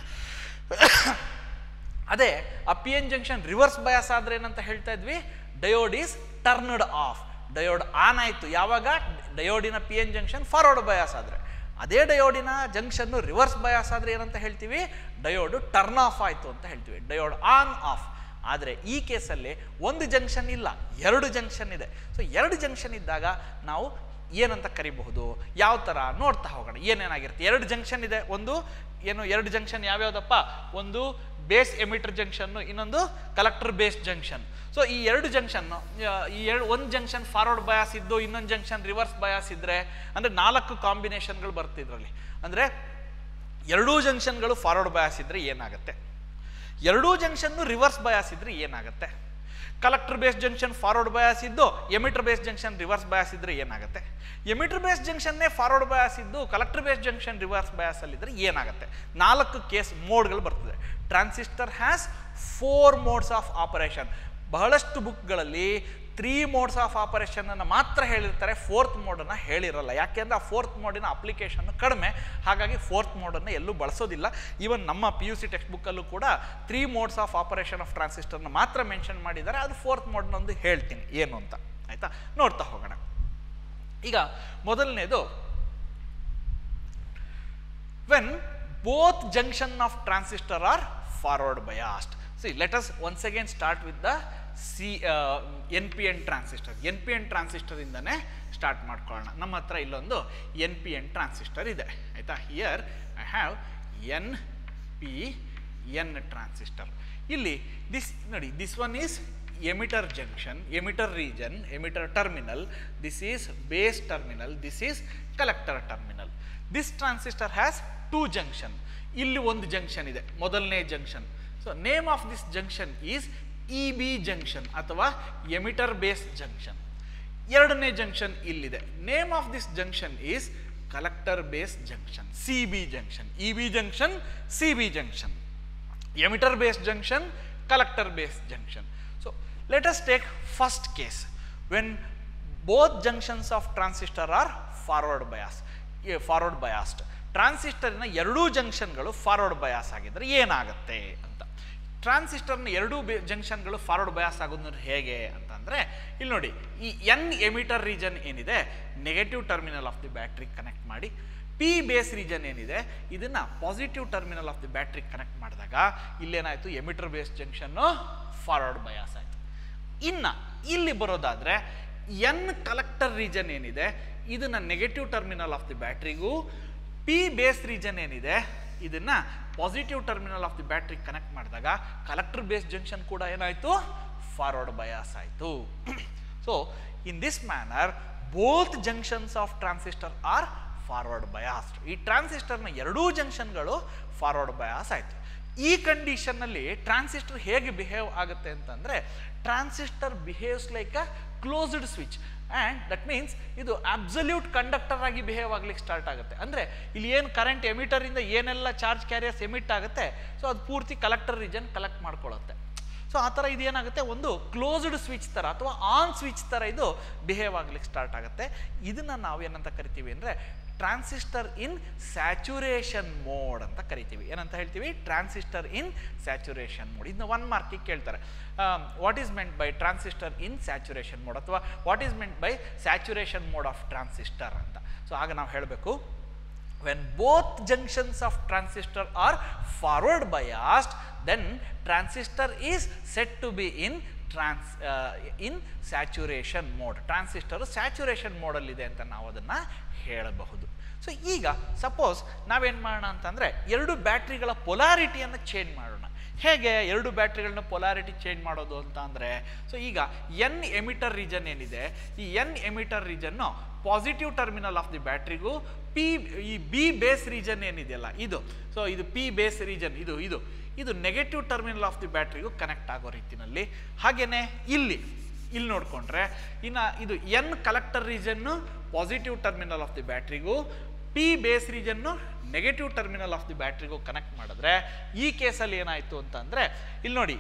ಅದೇ ಆ P N junction reverse bias ಆದರೆ ಏನಂತ ಹೇಳ್ತಾ ಇದ್ವಿ? Diode is turned off. Diode on ಆಯಿತು ಯಾವಾಗ ಡಯೋಡಿನ P N junction forward bias ಆದರೆ. ಅದೇ ಡಯೋಡಿನ ಜಂಕ್ಷನ್ನು ರಿವರ್ಸ್ ಬಯಾಸ್ ಆದರೆ ಏನಂತ ಹೇಳ್ತೀವಿ, ಡಯೋಡು ಟರ್ನ್ ಆಫ್ ಆಯಿತು ಅಂತ ಹೇಳ್ತೀವಿ, ಡಯೋಡ್ ಆನ್ ಆಫ್. ಆದರೆ ಈ ಕೇಸಲ್ಲಿ ಒಂದು ಜಂಕ್ಷನ್ ಇಲ್ಲ, ಎರಡು ಜಂಕ್ಷನ್ ಇದೆ. ಸೊ ಎರಡು ಜಂಕ್ಷನ್ ಇದ್ದಾಗ ನಾವು ಏನಂತ ಕರಿಬಹುದು, ಯಾವ ಥರ ನೋಡ್ತಾ ಹೋಗೋಣ ಏನೇನಾಗಿರುತ್ತೆ. ಎರಡು ಜಂಕ್ಷನ್ ಇದೆ, ಒಂದು ಏನು ಎರಡು ಜಂಕ್ಷನ್ ಯಾವ್ಯಾವುದಪ್ಪ, ಒಂದು ಬೇಸ್ ಎಮಿಟರ್ ಜಂಕ್ಷನ್ನು, ಇನ್ನೊಂದು ಕಲೆಕ್ಟರ್ ಬೇಸ್ ಜಂಕ್ಷನ್. ಸೊ ಈ ಎರಡು ಜಂಕ್ಷನ್ನು, ಈ ಎರಡು ಒಂದು ಜಂಕ್ಷನ್ ಫಾರ್ವರ್ಡ್ ಬಯಾಸ್ ಇದ್ದು ಇನ್ನೊಂದು ಜಂಕ್ಷನ್ ರಿವರ್ಸ್ ಬಯಾಸ್ ಇದ್ದರೆ, ಅಂದರೆ ನಾಲ್ಕು ಕಾಂಬಿನೇಷನ್ಗಳು ಬರ್ತಿದ್ರಲ್ಲಿ. ಅಂದರೆ ಎರಡೂ ಜಂಕ್ಷನ್ಗಳು ಫಾರ್ವರ್ಡ್ ಬಯಾಸ್ ಇದ್ದರೆ ಏನಾಗುತ್ತೆ, ಎರಡೂ ಜಂಕ್ಷನ್ನು ರಿವರ್ಸ್ ಬಯಾಸ್ ಇದ್ದರೆ ಏನಾಗುತ್ತೆ, collector base junction forward bias ಇದ್ದು emitter base junction reverse bias ಇದ್ದರೆ ಏನಾಗುತ್ತೆ, ಎಮಿಟರ್ ಬೇಸ್ ಜಂಕ್ಷನ್ನೇ ಫಾರ್ವರ್ಡ್ ಬಯಾಸ್ ಇದ್ದು collector base junction reverse bias ಅಲ್ಲಿದ್ದರೆ ಏನಾಗುತ್ತೆ. ನಾಲ್ಕು ಕೇಸ್ ಮೋಡ್ಗಳು ಬರ್ತದೆ. Transistor has four modes of operation. ಬಹಳಷ್ಟು ಬುಕ್ಗಳಲ್ಲಿ ತ್ರೀ ಮೋಡ್ಸ್ ಆಫ್ ಆಪರೇಷನ್ ಅನ್ನು ಮಾತ್ರ ಹೇಳಿರ್ತಾರೆ, ಫೋರ್ತ್ ಮೋಡನ್ನು ಹೇಳಿರಲ್ಲ. ಯಾಕೆಂದರೆ ಆ ಫೋರ್ತ್ ಮೋಡಿನ ಅಪ್ಲಿಕೇಶನ್ ಕಡಿಮೆ, ಹಾಗಾಗಿ ಫೋರ್ತ್ ಮೋಡನ್ನು ಎಲ್ಲೂ ಬಳಸೋದಿಲ್ಲ. ಈವನ್ ನಮ್ಮ ಪಿ ಯು ಸಿ ಟೆಕ್ಸ್ಟ್ ಬುಕ್ಕಲ್ಲೂ ಕೂಡ three modes of operation of ಟ್ರಾನ್ಸಿಸ್ಟರ್ನ ಮಾತ್ರ ಮೆನ್ಷನ್ ಮಾಡಿದ್ದಾರೆ. ಅದು ಫೋರ್ತ್ ಮೋಡ್ನೊಂದು ಹೇಳ್ತೀನಿ ಏನು ಅಂತ, ಆಯಿತಾ, ನೋಡ್ತಾ ಹೋಗೋಣ. ಈಗ ಮೊದಲನೇದು, when both junction of transistor are forward biased. See, let us once again start with the C N P N transistor. N P N transistor ಇಂದನೇ ಸ್ಟಾರ್ಟ್ ಮಾಡ್ಕೊಳ್ಳೋಣ. ನಮ್ಮ ಹತ್ರ ಇಲ್ಲೊಂದು ಎನ್ ಪಿ ಎನ್ ಟ್ರಾನ್ಸಿಸ್ಟರ್ ಇದೆ, ಆಯಿತಾ. Here I have N P N transistor. ಇಲ್ಲಿ this ನೋಡಿ, this one is emitter junction, emitter region, emitter terminal. This is base terminal, this is collector terminal. This transistor has two junction. ಇಲ್ಲಿ ಒಂದು junction ಇದೆ, ಮೊದಲನೇ junction. So name of this junction is E B junction ಅಥವಾ emitter base junction. ಎರಡನೇ junction ಇಲ್ಲಿದೆ. Name of this junction is collector base junction, C B junction. E B junction, C B junction, emitter base junction, collector base junction. So let us take first case when both junctions of transistor are forward bias, forward biased. ಟ್ರಾನ್ಸಿಸ್ಟರ್ನ ಎರಡೂ ಜಂಕ್ಷನ್ಗಳು forward bias ಆಗಿದ್ರೆ ಏನಾಗುತ್ತೆ ಅಂತ. ಟ್ರಾನ್ಸಿಸ್ಟರ್ನ ಎರಡೂ ಜಂಕ್ಷನ್ಗಳು forward bias ಆಗೋದು ಹೇಗೆ ಅಂತಂದರೆ, ಇಲ್ಲಿ ನೋಡಿ, ಈ ಎನ್ ಎಮಿಟರ್ ರೀಜನ್ ಏನಿದೆ, negative terminal of the battery connect ಮಾಡಿ, ಪಿ ಬೇಸ್ ರೀಜನ್ ಏನಿದೆ ಇದನ್ನು positive terminal of the battery connect ಮಾಡಿದಾಗ ಇಲ್ಲೇನಾಯಿತು, emitter base junction forward bias ಆಯಿತು. ಇನ್ನು ಇಲ್ಲಿ ಬರೋದಾದರೆ ಎನ್ ಕಲೆಕ್ಟರ್ ರೀಜನ್ ಏನಿದೆ ಇದನ್ನು ನೆಗೆಟಿವ್ ಟರ್ಮಿನಲ್ ಆಫ್ ದಿ ಬ್ಯಾಟ್ರಿಗೂ, ಪಿ ಬೇಸ್ ರೀಜನ್ ಏನಿದೆ ಇದನ್ನು positive terminal of the battery connect ಮಾಡಿದಾಗ ಕಲೆಕ್ಟರ್ ಬೇಸ್ ಜಂಕ್ಷನ್ ಕೂಡ ಏನಾಯಿತು, ಫಾರ್ವರ್ಡ್ ಬಯಾಸ್ ಆಯಿತು. So in this manner both junctions of transistor are forward biased. ಈ ಟ್ರಾನ್ಸಿಸ್ಟರ್ನ ಎರಡೂ ಜಂಕ್ಷನ್ಗಳು ಫಾರ್ವರ್ಡ್ ಬಯಾಸ್ ಆಯಿತು. ಈ ಕಂಡೀಷನ್ನಲ್ಲಿ ಟ್ರಾನ್ಸಿಸ್ಟರ್ ಹೇಗೆ ಬಿಹೇವ್ ಆಗುತ್ತೆ ಅಂತಂದರೆ, transistor behaves like a closed switch and that means ಇದು ಅಬ್ಸಲ್ಯೂಟ್ ಕಂಡಕ್ಟರ್ ಆಗಿ ಬಿಹೇವ್ ಆಗ್ಲಿಕ್ಕೆ ಸ್ಟಾರ್ಟ್ ಆಗುತ್ತೆ. ಅಂದರೆ ಇಲ್ಲಿ ಏನು ಕರೆಂಟ್ ಎಮಿಟರಿಂದ ಏನೆಲ್ಲ ಚಾರ್ಜ್ ಕ್ಯಾರಿಯರ್ಸ್ ಎಮಿಟ್ ಆಗುತ್ತೆ, ಸೊ ಅದು ಪೂರ್ತಿ ಕಲೆಕ್ಟರ್ ರೀಜನ್ ಕಲೆಕ್ಟ್ ಮಾಡ್ಕೊಳ್ಳುತ್ತೆ. ಸೊ ಆ ಥರ ಇದು ಏನಾಗುತ್ತೆ, ಒಂದು ಕ್ಲೋಸ್ಡ್ ಸ್ವಿಚ್ ಥರ ಅಥವಾ ಆನ್ ಸ್ವಿಚ್ ಥರ ಇದು ಬಿಹೇವ್ ಆಗ್ಲಿಕ್ಕೆ ಸ್ಟಾರ್ಟ್ ಆಗುತ್ತೆ. ಇದನ್ನು ನಾವು ಏನಂತ ಕರಿತೀವಿ ಅಂದರೆ ಟ್ರಾನ್ಸಿಸ್ಟರ್ ಇನ್ ಸ್ಯಾಚುರೇಷನ್ ಮೋಡ್ ಅಂತ ಕರಿತೀವಿ. ಏನಂತ ಹೇಳ್ತೀವಿ, ಟ್ರಾನ್ಸಿಸ್ಟರ್ ಇನ್ ಸ್ಯಾಚುರೇಷನ್ ಮೋಡ್. ಇದನ್ನ ಒನ್ ಮಾರ್ಕಿಗೆ ಕೇಳ್ತಾರೆ, what is meant by transistor in saturation mode ಅಥವಾ what is meant by saturation mode of transistor ಅಂತ. ಸೊ ಆಗ ನಾವು ಹೇಳಬೇಕು, when both junctions of transistor are forward biased then transistor is set to be in trans in saturation mode. Transistor saturation ಮೋಡಲ್ಲಿದೆ ಅಂತ ನಾವು ಅದನ್ನು ಹೇಳಬಹುದು. ಸೊ ಈಗ ಸಪೋಸ್ ನಾವೇನು ಮಾಡೋಣ ಅಂತಂದರೆ, ಎರಡು ಬ್ಯಾಟ್ರಿಗಳ ಪೊಲಾರಿಟಿಯನ್ನು ಚೇಂಜ್ ಮಾಡೋಣ. ಹೇಗೆ ಎರಡು ಬ್ಯಾಟ್ರಿಗಳನ್ನ ಪೊಲಾರಿಟಿ ಚೇಂಜ್ ಮಾಡೋದು ಅಂತ ಅಂದರೆ, ಸೊ ಈಗ ಎನ್ ಎಮಿಟರ್ ರೀಜನ್ ಏನಿದೆ, ಈ N emitter region positive terminal of the ಬ್ಯಾಟ್ರಿಗೂ, ಪಿ ಈ ಬಿ ಬೇಸ್ ರೀಜನ್ ಏನಿದೆಯಲ್ಲ ಇದು, ಸೊ ಇದು ಪಿ ಬೇಸ್ ರೀಜನ್ ಇದು ಇದು ಇದು ನೆಗೆಟಿವ್ ಟರ್ಮಿನಲ್ ಆಫ್ ದಿ ಬ್ಯಾಟ್ರಿಗೂ ಕನೆಕ್ಟ್ ಆಗೋ ರೀತಿಯಲ್ಲಿ. ಹಾಗೆಯೇ ಇಲ್ಲಿ ಇಲ್ಲಿ ನೋಡಿಕೊಂಡ್ರೆ ಇನ್ನು ಇದು N collector region positive terminal of the ಬ್ಯಾಟ್ರಿಗೂ, P base region negative terminal of the ಬ್ಯಾಟ್ರಿಗೂ ಕನೆಕ್ಟ್ ಮಾಡಿದ್ರೆ ಈ ಕೇಸಲ್ಲಿ ಏನಾಯಿತು ಅಂತಂದರೆ, ಇಲ್ಲಿ ನೋಡಿ,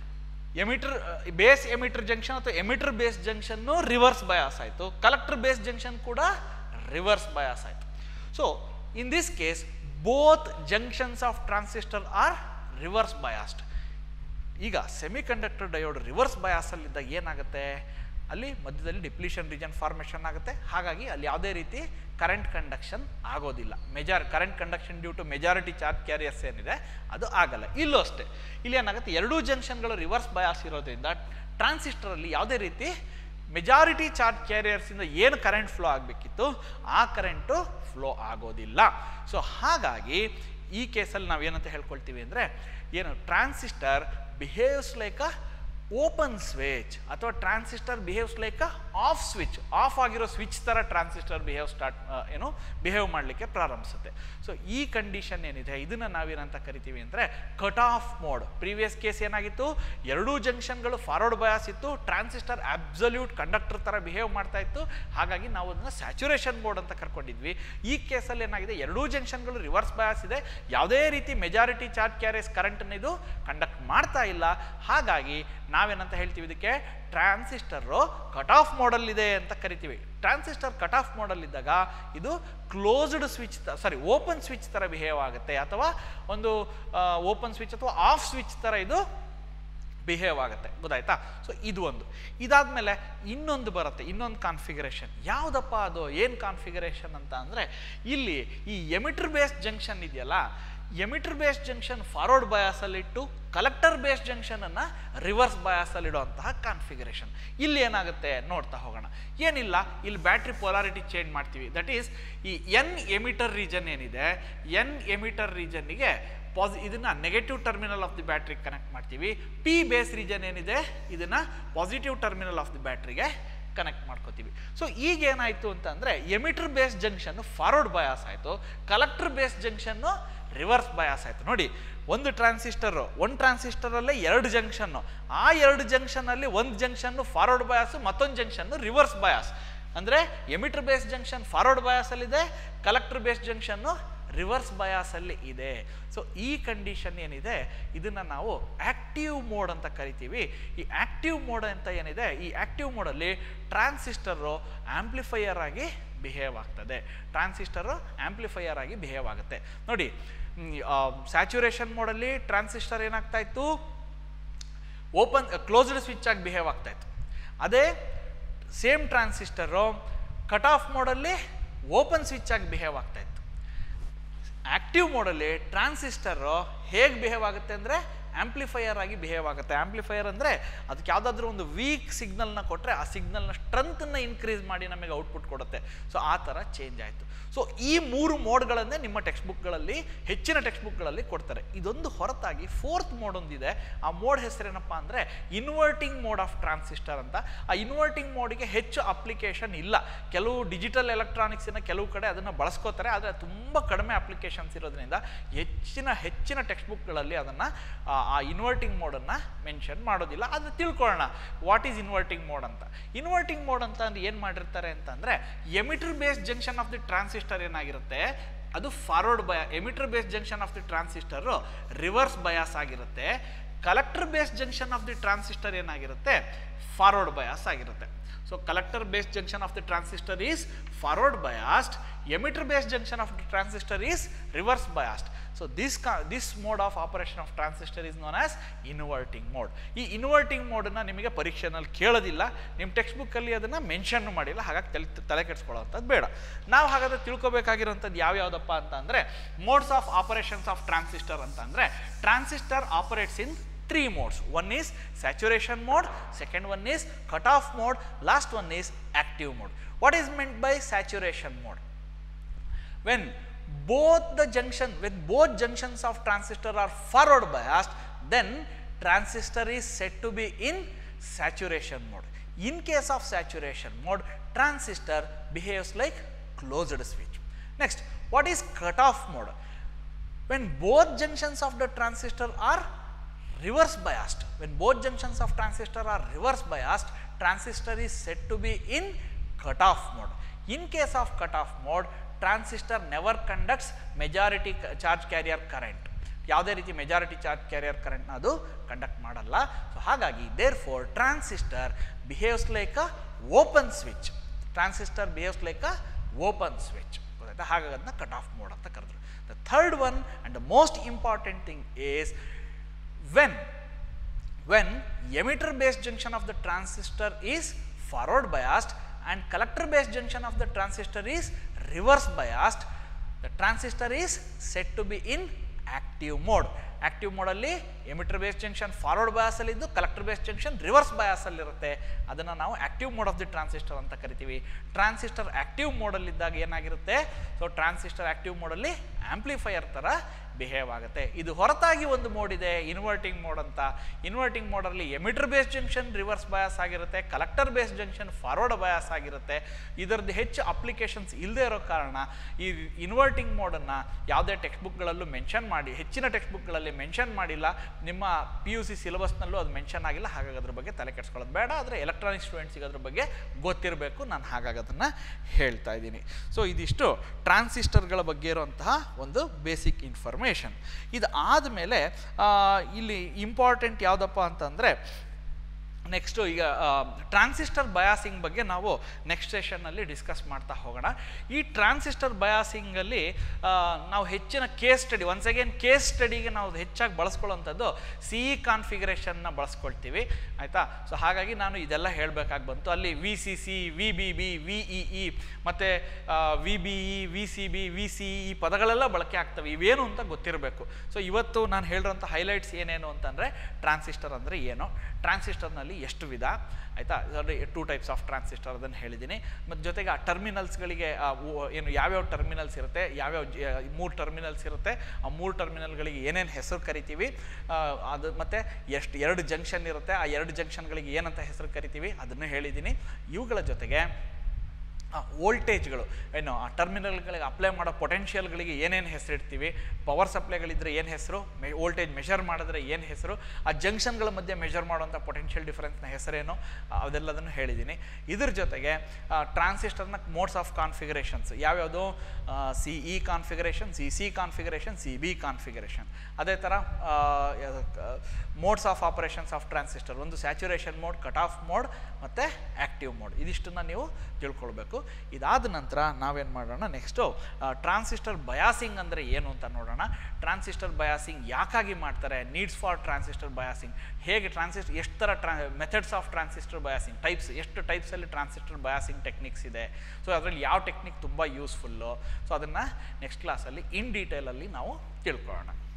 ಎಮಿಟರ್ ಬೇಸ್ ಎಮಿಟರ್ ಜಂಕ್ಷನ್ ಅಥವಾ emitter base junction reverse bias ಆಯಿತು, ಕಲೆಕ್ಟರ್ ಬೇಸ್ ಜಂಕ್ಷನ್ ಕೂಡ ರಿವರ್ಸ್ ಬಯಾಸ್ ಆಯಿತು. So in this case both junctions of transistor are reverse biased. ಈಗ ಸೆಮಿಕಂಡಕ್ಟರ್ ಡಯೋಡ್ ರಿವರ್ಸ್ ಬಯಾಸಲ್ಲಿದ್ದಾಗ ಏನಾಗುತ್ತೆ, ಅಲ್ಲಿ ಮಧ್ಯದಲ್ಲಿ ಡಿಪ್ಲೀಷನ್ ರೀಜನ್ ಫಾರ್ಮೇಷನ್ ಆಗುತ್ತೆ. ಹಾಗಾಗಿ ಅಲ್ಲಿ ಯಾವುದೇ ರೀತಿ ಕರೆಂಟ್ ಕಂಡಕ್ಷನ್ ಆಗೋದಿಲ್ಲ. Major current conduction due to majority charge carriers ಏನಿದೆ ಅದು ಆಗಲ್ಲ. ಇಲ್ಲೂ ಅಷ್ಟೇ, ಇಲ್ಲಿ ಏನಾಗುತ್ತೆ, ಎರಡೂ ಜಂಕ್ಷನ್ಗಳು ರಿವರ್ಸ್ ಬಯಾಸ್ ಇರೋದ್ರಿಂದ ಟ್ರಾನ್ಸಿಸ್ಟರಲ್ಲಿ ಯಾವುದೇ ರೀತಿ ಮೆಜಾರಿಟಿ ಚಾರ್ಜ್ ಕ್ಯಾರಿಯರ್ಸಿಂದ ಏನು ಕರೆಂಟ್ ಫ್ಲೋ ಆಗಬೇಕಿತ್ತು ಆ ಕರೆಂಟು ಫ್ಲೋ ಆಗೋದಿಲ್ಲ. ಸೊ ಹಾಗಾಗಿ ಈ ಕೇಸಲ್ಲಿ ನಾವು ಏನಂತ ಹೇಳ್ಕೊಳ್ತೀವಿ ಅಂದರೆ, ಏನು transistor behaves like a open switch ಅಥವಾ transistor behaves like a off switch. Off ಆಗಿರೋ ಸ್ವಿಚ್ ಥರ ಟ್ರಾನ್ಸಿಸ್ಟರ್ ಬಿಹೇವ್ ಸ್ಟಾರ್ಟ್ ಏನು ಬಿಹೇವ್ ಮಾಡಲಿಕ್ಕೆ ಪ್ರಾರಂಭಿಸುತ್ತೆ. ಸೊ ಈ ಕಂಡೀಷನ್ ಏನಿದೆ ಇದನ್ನು ನಾವೇನಂತ ಕರಿತೀವಿ ಅಂದರೆ cut off mode. Previous case ಏನಾಗಿತ್ತು, ಎರಡೂ ಜಂಕ್ಷನ್ಗಳು ಫಾರ್ವರ್ಡ್ ಬಯಾಸ್ ಇತ್ತು, ಟ್ರಾನ್ಸಿಸ್ಟರ್ ಅಬ್ಸಲ್ಯೂಟ್ ಕಂಡಕ್ಟರ್ ಥರ ಬಿಹೇವ್ ಮಾಡ್ತಾ ಇತ್ತು, ಹಾಗಾಗಿ ನಾವು ಅದನ್ನು ಸ್ಯಾಚುರೇಷನ್ ಮೋಡ್ ಅಂತ ಕರ್ಕೊಂಡಿದ್ವಿ. ಈ ಕೇಸಲ್ಲಿ ಏನಾಗಿದೆ, ಎರಡೂ ಜಂಕ್ಷನ್ಗಳು ರಿವರ್ಸ್ ಬಯಾಸ್ ಇದೆ, ಯಾವುದೇ ರೀತಿ ಮೆಜಾರಿಟಿ ಚಾರ್ಜ್ ಕ್ಯಾರಿಯರ್ಸ್ ಕರೆಂಟನ್ನು ಇದು ಕಂಡಕ್ಟ್ ಮಾಡ್ತಾ ಇಲ್ಲ. ಹಾಗಾಗಿ ನಾವೇನಂತ ಹೇಳ್ತೀವಿ, ಇದಕ್ಕೆ ಟ್ರಾನ್ಸಿಸ್ಟರು ಕಟ್ ಆಫ್ ಮೋಡಲ್ಲಿದೆ ಅಂತ ಕರಿತೀವಿ. ಟ್ರಾನ್ಸಿಸ್ಟರ್ ಕಟ್ ಆಫ್ ಮೋಡಲ್ಲಿದ್ದಾಗ ಇದು closed switch sorry open switch ಥರ ಬಿಹೇವ್ ಆಗುತ್ತೆ, ಅಥವಾ ಒಂದು ಓಪನ್ ಸ್ವಿಚ್ ಅಥವಾ ಆಫ್ ಸ್ವಿಚ್ ಥರ ಇದು ಬಿಹೇವ್ ಆಗುತ್ತೆ. ಗೊತ್ತಾಯ್ತಾ? ಸೊ ಇದು ಒಂದು. ಇದಾದಮೇಲೆ ಇನ್ನೊಂದು ಬರುತ್ತೆ, ಇನ್ನೊಂದು ಕಾನ್ಫಿಗರೇಷನ್. ಯಾವುದಪ್ಪ ಅದು, ಏನು ಕಾನ್ಫಿಗರೇಷನ್ ಅಂತ ಅಂದರೆ, ಇಲ್ಲಿ ಈ ಎಮಿಟರ್ ಬೇಸ್ಡ್ ಜಂಕ್ಷನ್ ಇದೆಯಲ್ಲ, ಎಮಿಟರ್ ಬೇಸ್ಡ್ ಜಂಕ್ಷನ್ ಫಾರ್ವರ್ಡ್ ಬಯಾಸಲ್ಲಿಟ್ಟು ಕಲೆಕ್ಟರ್ ಬೇಸ್ಡ್ ಜಂಕ್ಷನನ್ನು ರಿವರ್ಸ್ ಬಯಾಸಲ್ಲಿಡುವಂತಹ ಕಾನ್ಫಿಗರೇಷನ್. ಇಲ್ಲಿ ಏನಾಗುತ್ತೆ ನೋಡ್ತಾ ಹೋಗೋಣ. ಏನಿಲ್ಲ, ಇಲ್ಲಿ ಬ್ಯಾಟ್ರಿ ಪೊಲಾರಿಟಿ ಚೇಂಜ್ ಮಾಡ್ತೀವಿ. ದಟ್ ಈಸ್ ಈ ಎನ್ ಎಮಿಟರ್ ರೀಜನ್ ಏನಿದೆ, ಎನ್ ಎಮಿಟರ್ ರೀಜನ್ನಿಗೆ ಪಾಸಿ ಇದನ್ನು ನೆಗೆಟಿವ್ ಟರ್ಮಿನಲ್ ಆಫ್ ದಿ ಬ್ಯಾಟ್ರಿಗೆ ಕನೆಕ್ಟ್ ಮಾಡ್ತೀವಿ. ಪಿ ಬೇಸ್ ರೀಜನ್ ಏನಿದೆ ಇದನ್ನು ಪಾಸಿಟಿವ್ ಟರ್ಮಿನಲ್ ಆಫ್ ದಿ ಬ್ಯಾಟ್ರಿಗೆ ಕನೆಕ್ಟ್ ಮಾಡ್ಕೋತೀವಿ. ಸೊ ಈಗ ಏನಾಯಿತು ಅಂತಂದರೆ, emitter based junction forward bias ಆಯಿತು, collector based junction reverse bias ಆಯಿತು. ನೋಡಿ, ಒಂದು ಟ್ರಾನ್ಸಿಸ್ಟರು ಒಂದು ಟ್ರಾನ್ಸಿಸ್ಟರಲ್ಲೇ ಎರಡು ಜಂಕ್ಷನ್ನು, ಆ ಎರಡು ಜಂಕ್ಷನಲ್ಲಿ ಒಂದು ಜಂಕ್ಷನ್ನು ಫಾರ್ವರ್ಡ್ ಬಯಾಸು, ಮತ್ತೊಂದು ಜಂಕ್ಷನ್ನು ರಿವರ್ಸ್ ಬಯಾಸ್. ಅಂದರೆ ಎಮಿಟರ್ ಬೇಸ್ಡ್ ಜಂಕ್ಷನ್ ಫಾರ್ವರ್ಡ್ ಬಯಾಸಲ್ಲಿದೆ, ಕಲೆಕ್ಟರ್ ಬೇಸ್ಡ್ ಜಂಕ್ಷನ್ನು ರಿವರ್ಸ್ ಬಯಾಸಲ್ಲಿ ಇದೆ. ಸೊ ಈ ಕಂಡೀಷನ್ ಏನಿದೆ ಇದನ್ನು ನಾವು ಆಕ್ಟಿವ್ ಮೋಡ್ ಅಂತ ಕರಿತೀವಿ. ಈ ಆಕ್ಟಿವ್ ಮೋಡ್ ಅಂತ ಏನಿದೆ, ಈ ಆಕ್ಟಿವ್ ಮೋಡಲ್ಲಿ ಟ್ರಾನ್ಸಿಸ್ಟರು ಆಂಪ್ಲಿಫೈಯರ್ ಆಗಿ ಬಿಹೇವ್ ಆಗ್ತದೆ. ಟ್ರಾನ್ಸಿಸ್ಟರು ಆಂಪ್ಲಿಫೈಯರ್ ಆಗಿ ಬಿಹೇವ್ ಆಗುತ್ತೆ. ನೋಡಿ, ಸ್ಯಾಚುರೇಷನ್ ಮೋಡಲ್ಲಿ ಟ್ರಾನ್ಸಿಸ್ಟರ್ ಏನಾಗ್ತಾ ಇತ್ತು, ಓಪನ್ ಕ್ಲೋಸ್ಡ್ ಸ್ವಿಚ್ ಆಗಿ ಬಿಹೇವ್ ಆಗ್ತಾ ಇತ್ತು. ಅದೇ ಸೇಮ್ ಟ್ರಾನ್ಸಿಸ್ಟರು ಕಟ್ ಆಫ್ ಮೋಡಲ್ಲಿ ಓಪನ್ ಸ್ವಿಚ್ ಆಗಿ ಬಿಹೇವ್ ಆಗ್ತಾ ಇತ್ತು. ಆಕ್ಟಿವ್ ಮೋಡಲ್ಲಿ ಟ್ರಾನ್ಸಿಸ್ಟರು ಹೇಗೆ ಬಿಹೇವ್ ಆಗುತ್ತೆ ಅಂದರೆ ಆಂಪ್ಲಿಫೈಯರ್ ಆಗಿ ಬಿಹೇವ್ ಆಗುತ್ತೆ. ಆಂಪ್ಲಿಫೈಯರ್ ಅಂದರೆ ಅದಕ್ಕೆ ಯಾವುದಾದ್ರೂ ಒಂದು ವೀಕ್ ಸಿಗ್ನಲ್ನ ಕೊಟ್ಟರೆ ಆ ಸಿಗ್ನಲ್ನ ಸ್ಟ್ರೆಂತನ್ನು ಇನ್ಕ್ರೀಸ್ ಮಾಡಿ ನಮಗೆ ಔಟ್ಪುಟ್ ಕೊಡುತ್ತೆ. ಸೊ ಆ ಥರ ಚೇಂಜ್ ಆಯಿತು. ಸೊ ಈ ಮೂರು ಮೋಡ್ಗಳನ್ನೇ ನಿಮ್ಮ ಟೆಕ್ಸ್ಟ್ ಬುಕ್ಗಳಲ್ಲಿ ಹೆಚ್ಚಿನ ಟೆಕ್ಸ್ಟ್ ಬುಕ್ಗಳಲ್ಲಿ ಕೊಡ್ತಾರೆ. ಇದೊಂದು ಹೊರತಾಗಿ ಫೋರ್ತ್ ಮೋಡ್ ಒಂದಿದೆ. ಆ ಮೋಡ್ ಹೆಸರೇನಪ್ಪ ಅಂದರೆ ಇನ್ವರ್ಟಿಂಗ್ ಮೋಡ್ ಆಫ್ ಟ್ರಾನ್ಸಿಸ್ಟರ್ ಅಂತ. ಆ ಇನ್ವರ್ಟಿಂಗ್ ಮೋಡಿಗೆ ಹೆಚ್ಚು ಅಪ್ಲಿಕೇಶನ್ ಇಲ್ಲ. ಕೆಲವು ಡಿಜಿಟಲ್ ಎಲೆಕ್ಟ್ರಾನಿಕ್ಸಿನ ಕೆಲವು ಕಡೆ ಅದನ್ನು ಬಳಸ್ಕೋತಾರೆ, ಆದರೆ ತುಂಬ ಕಡಿಮೆ ಅಪ್ಲಿಕೇಶನ್ಸ್ ಇರೋದ್ರಿಂದ ಹೆಚ್ಚಿನ ಹೆಚ್ಚಿನ ಟೆಕ್ಸ್ಟ್ ಬುಕ್ಗಳಲ್ಲಿ ಅದನ್ನು ಆ ಇನ್ವರ್ಟಿಂಗ್ ಮೋಡನ್ನು ಮೆನ್ಷನ್ ಮಾಡೋದಿಲ್ಲ. ಆದರೆ ತಿಳ್ಕೊಳ್ಳೋಣ ವಾಟ್ ಈಸ್ ಇನ್ವರ್ಟಿಂಗ್ ಮೋಡ್ ಅಂತ. ಇನ್ವರ್ಟಿಂಗ್ ಮೋಡ್ ಅಂತ ಅಂದ್ರೆ ಏನು ಮಾಡಿರ್ತಾರೆ ಅಂತಂದರೆ, emitter based junction of the transistor ಏನಾಗಿರುತ್ತೆ ಅದು forward bias emitter based junction of the transistor reverse bias ಆಗಿರುತ್ತೆ. Collector based junction of the transistor ಏನಾಗಿರುತ್ತೆ ಫಾರ್ವರ್ಡ್ ಬಯಾಸ್ ಆಗಿರುತ್ತೆ. So collector based junction of the transistor is forward biased, emitter based junction of the transistor is reverse biased. So this this mode of operation of transistor is known as inverting mode. ಈ inverting ಮೋಡನ್ನು ನಿಮಗೆ ಪರೀಕ್ಷೆನಲ್ಲಿ ಕೇಳೋದಿಲ್ಲ, ನಿಮ್ಮ text ಬುಕ್ಕಲ್ಲಿ ಅದನ್ನು mention ಮಾಡಿಲ್ಲ, ಹಾಗಾಗಿ ತಲೆ ತಲೆ ಕೆಡಿಸ್ಕೊಳ್ಳೋವಂಥದ್ದು ಬೇಡ. ನಾವು ಹಾಗಾದರೆ ತಿಳ್ಕೊಬೇಕಾಗಿರೋಂಥದ್ದು ಯಾವ್ಯಾವುದಪ್ಪ ಅಂತ ಅಂದರೆ, modes of operations of transistor ಅಂತ ಅಂದರೆ, transistor operates in three modes. One is saturation mode, second one is cutoff mode, last one is active mode. What is meant by saturation mode? When both the junction, when both junctions of transistor are forward biased, then transistor is said to be in saturation mode. In case of saturation mode, transistor behaves like closed switch. Next, what is cutoff mode? When both junctions of the transistor are reverse biased, when both junctions of transistor are reverse biased, transistor is said to be in cutoff mode. In case of cutoff mode, transistor never conducts majority charge carrier current. ಯಾವುದೇ ರೀತಿ majority charge carrier ಕರೆಂಟ್ನ ಅದು conduct ಮಾಡಲ್ಲ. So ಹಾಗಾಗಿ therefore transistor behaves like a open switch. Transistor behaves like a open switch. ಗೊತ್ತಾಯ್ತಾ? ಹಾಗಾಗಿ ಅದನ್ನ cut off mode ಅಂತ ಕರೆದ್ರು. The third one and the most important thing is when when emitter based junction of the transistor is forward biased and collector based junction of the transistor is reverse biased, the transistor is said to be in active mode. Active ಮೋಡಲ್ಲಿ emitter base junction forward ಬಯಾಸಲ್ಲಿ ಇದ್ದು collector base junction reverse ಬಯಾಸಲ್ಲಿ ಇರುತ್ತೆ. ಅದನ್ನು ನಾವು active mode of the transistor ಅಂತ ಕರಿತೀವಿ. Transistor active ಮೋಡಲ್ಲಿದ್ದಾಗ ಏನಾಗಿರುತ್ತೆ, ಸೊ ಟ್ರಾನ್ಸಿಸ್ಟರ್ ಆಕ್ಟಿವ್ ಮೋಡಲ್ಲಿ ಆಂಪ್ಲಿಫೈಯರ್ ಥರ ಬಿಹೇವ್ ಆಗುತ್ತೆ. ಇದು ಹೊರತಾಗಿ ಒಂದು ಮೋಡ್ ಇದೆ, ಇನ್ವರ್ಟಿಂಗ್ ಮೋಡ್ ಅಂತ. ಇನ್ವರ್ಟಿಂಗ್ ಮೋಡಲ್ಲಿ emitter base junction reverse bias ಆಗಿರುತ್ತೆ, collector base junction forward bias ಆಗಿರುತ್ತೆ. ಇದರದ್ದು ಹೆಚ್ಚು ಅಪ್ಲಿಕೇಶನ್ಸ್ ಇಲ್ಲದೆ ಇರೋ ಕಾರಣ ಈ ಇನ್ವರ್ಟಿಂಗ್ ಮೋಡನ್ನು ಯಾವುದೇ ಟೆಕ್ಸ್ಟ್ ಬುಕ್ಗಳಲ್ಲೂ ಮೆನ್ಷನ್ ಮಾಡಿ, ಹೆಚ್ಚಿನ ಟೆಕ್ಸ್ಟ್ ಬುಕ್ಗಳಲ್ಲಿ ಮೆನ್ಷನ್ ಮಾಡಿಲ್ಲ. ನಿಮ್ಮ ಪಿ ಯು ಸಿ ಸಿಲೆಬಸ್ನಲ್ಲೂ ಅದು ಮೆನ್ಷನ್ ಆಗಿಲ್ಲ. ಹಾಗಾಗಿ ಅದ್ರ ಬಗ್ಗೆ ತಲೆ ಕೆಡಿಸ್ಕೊಳ್ಳೋದು ಬೇಡ. ಆದರೆ ಎಲೆಕ್ಟ್ರಾನಿಕ್ ಸ್ಟೂಡೆಂಟ್ಸಿಗೆ ಅದ್ರ ಬಗ್ಗೆ ಗೊತ್ತಿರಬೇಕು. ನಾನು ಹಾಗಾಗಿ ಅದನ್ನು ಹೇಳ್ತಾ ಇದ್ದೀನಿ. ಸೊ ಇದಿಷ್ಟು ಟ್ರಾನ್ಸಿಸ್ಟರ್ಗಳ ಬಗ್ಗೆ ಇರುವಂತಹ ಒಂದು ಬೇಸಿಕ್ ಇನ್ಫಾರ್ಮೇಷನ್. ಇದು ಆದಮೇಲೆ ಇಲ್ಲಿ ಇಂಪಾರ್ಟೆಂಟ್ ಯಾವುದಪ್ಪ ಅಂತಂದರೆ, ನೆಕ್ಸ್ಟು ಈಗ ಟ್ರಾನ್ಸಿಸ್ಟರ್ ಬಯಾಸಿಂಗ್ ಬಗ್ಗೆ ನಾವು ನೆಕ್ಸ್ಟ್ ಸೆಷನ್ನಲ್ಲಿ ಡಿಸ್ಕಸ್ ಮಾಡ್ತಾ ಹೋಗೋಣ. ಈ ಟ್ರಾನ್ಸಿಸ್ಟರ್ ಬಯಾಸಿಂಗಲ್ಲಿ ನಾವು ಹೆಚ್ಚಿನ case study, once again case ಸ್ಟಡಿಗೆ ನಾವು ಹೆಚ್ಚಾಗಿ ಬಳಸ್ಕೊಳ್ಳೋವಂಥದ್ದು ಸಿ ಇ ಕಾನ್ಫಿಗರೇಷನ್ನ ಬಳಸ್ಕೊಳ್ತೀವಿ, ಆಯಿತಾ. ಸೊ ಹಾಗಾಗಿ ನಾನು ಇದೆಲ್ಲ ಹೇಳಬೇಕಾಗಿ ಬಂತು. ಅಲ್ಲಿ V C C, V B B, V E E ಮತ್ತು V B E, V C B, V C E ಪದಗಳೆಲ್ಲ ಬಳಕೆ ಆಗ್ತವೆ. ಇವೇನು ಅಂತ ಗೊತ್ತಿರಬೇಕು. ಸೊ ಇವತ್ತು ನಾನು ಹೇಳಿರೋಂಥ ಹೈಲೈಟ್ಸ್ ಏನೇನು ಅಂತಂದರೆ, ಟ್ರಾನ್ಸಿಸ್ಟರ್ ಅಂದರೆ ಏನು, ಟ್ರಾನ್ಸಿಸ್ಟರ್ನಲ್ಲಿ ಎಷ್ಟು ವಿಧ, ಆಯಿತಾ. ಅದರಲ್ಲಿ ಟೂ ಟೈಪ್ಸ್ ಆಫ್ ಟ್ರಾನ್ಸಿಸ್ಟರ್ ಅದನ್ನು ಹೇಳಿದ್ದೀನಿ. ಮತ್ತು ಜೊತೆಗೆ ಆ ಟರ್ಮಿನಲ್ಸ್ಗಳಿಗೆ ಏನು ಯಾವ್ಯಾವ ಟರ್ಮಿನಲ್ಸ್ ಇರುತ್ತೆ, ಯಾವ್ಯಾವ ಮೂರು ಟರ್ಮಿನಲ್ಸ್ ಇರುತ್ತೆ, ಆ ಮೂರು ಟರ್ಮಿನಲ್ಗಳಿಗೆ ಏನೇನು ಹೆಸರು ಕರಿತೀವಿ, ಅದು ಮತ್ತು ಎಷ್ಟು ಎರಡು ಜಂಕ್ಷನ್ ಇರುತ್ತೆ, ಆ ಎರಡು ಜಂಕ್ಷನ್ಗಳಿಗೆ ಏನಂತ ಹೆಸರು ಕರಿತೀವಿ ಅದನ್ನು ಹೇಳಿದ್ದೀನಿ. ಇವುಗಳ ಜೊತೆಗೆ ವೋಲ್ಟೇಜ್ಗಳು ಏನು ಆ ಟರ್ಮಿನಲ್ಗಳಿಗೆ ಅಪ್ಲೈ ಮಾಡೋ ಪೊಟೆನ್ಷಿಯಲ್ಗಳಿಗೆ ಏನೇನು ಹೆಸರಿಡ್ತೀವಿ, ಪವರ್ ಸಪ್ಲೈಗಳಿದ್ದರೆ ಏನು ಹೆಸರು, ಮೆ ವೋಲ್ಟೇಜ್ ಮೆಷರ್ ಮಾಡಿದ್ರೆ ಏನು ಹೆಸರು, ಆ ಜಂಕ್ಷನ್ಗಳ ಮಧ್ಯೆ ಮೆಷರ್ ಮಾಡುವಂಥ ಪೊಟೆನ್ಷಿಯಲ್ ಡಿಫರೆನ್ಸ್ನ ಹೆಸರೇನು, ಅದೆಲ್ಲದನ್ನು ಹೇಳಿದ್ದೀನಿ. ಇದ್ರ ಜೊತೆಗೆ ಟ್ರಾನ್ಸಿಸ್ಟರ್ನ ಮೋಡ್ಸ್ ಆಫ್ ಕಾನ್ಫಿಗರೇಷನ್ಸ್ ಯಾವ್ಯಾವುದು, C E configuration, C C configuration, C B configuration. ಅದೇ ಥರ modes of operations of transistor, ಒಂದು saturation mode, cut off mode ಮತ್ತು ಆ್ಯಕ್ಟಿವ್ ಮೋಡ್. ಇದಿಷ್ಟನ್ನು ನೀವು ತಿಳ್ಕೊಳ್ಬೇಕು. ಇದಾದ ನಂತರ ನಾವೇನು ಮಾಡೋಣ, ನೆಕ್ಸ್ಟು ಟ್ರಾನ್ಸಿಸ್ಟರ್ ಬಯಾಸಿಂಗ್ ಅಂದರೆ ಏನು ಅಂತ ನೋಡೋಣ. ಟ್ರಾನ್ಸಿಸ್ಟರ್ ಬಯಾಸಿಂಗ್ ಯಾಕಾಗಿ ಮಾಡ್ತಾರೆ, ನೀಡ್ಸ್ ಫಾರ್ ಟ್ರಾನ್ಸಿಸ್ಟರ್ ಬಯಾಸಿಂಗ್, ಹೇಗೆ ಟ್ರಾನ್ಸಿಸ್ಟರ್, ಎಷ್ಟು ಥರ ಟ್ರಾ methods of transistor biasing, types, ಎಷ್ಟು ಟೈಪ್ಸಲ್ಲಿ ಟ್ರಾನ್ಸಿಸ್ಟರ್ ಬಯಾಸಿಂಗ್ ಟೆಕ್ನಿಕ್ಸ್ ಇದೆ, ಸೊ ಅದರಲ್ಲಿ ಯಾವ ಟೆಕ್ನಿಕ್ ತುಂಬ ಯೂಸ್ಫುಲ್ಲು, ಸೊ ಅದನ್ನು ನೆಕ್ಸ್ಟ್ ಕ್ಲಾಸಲ್ಲಿ ಇನ್ ಡೀಟೇಲಲ್ಲಿ ನಾವು ತಿಳ್ಕೊಳ್ಳೋಣ.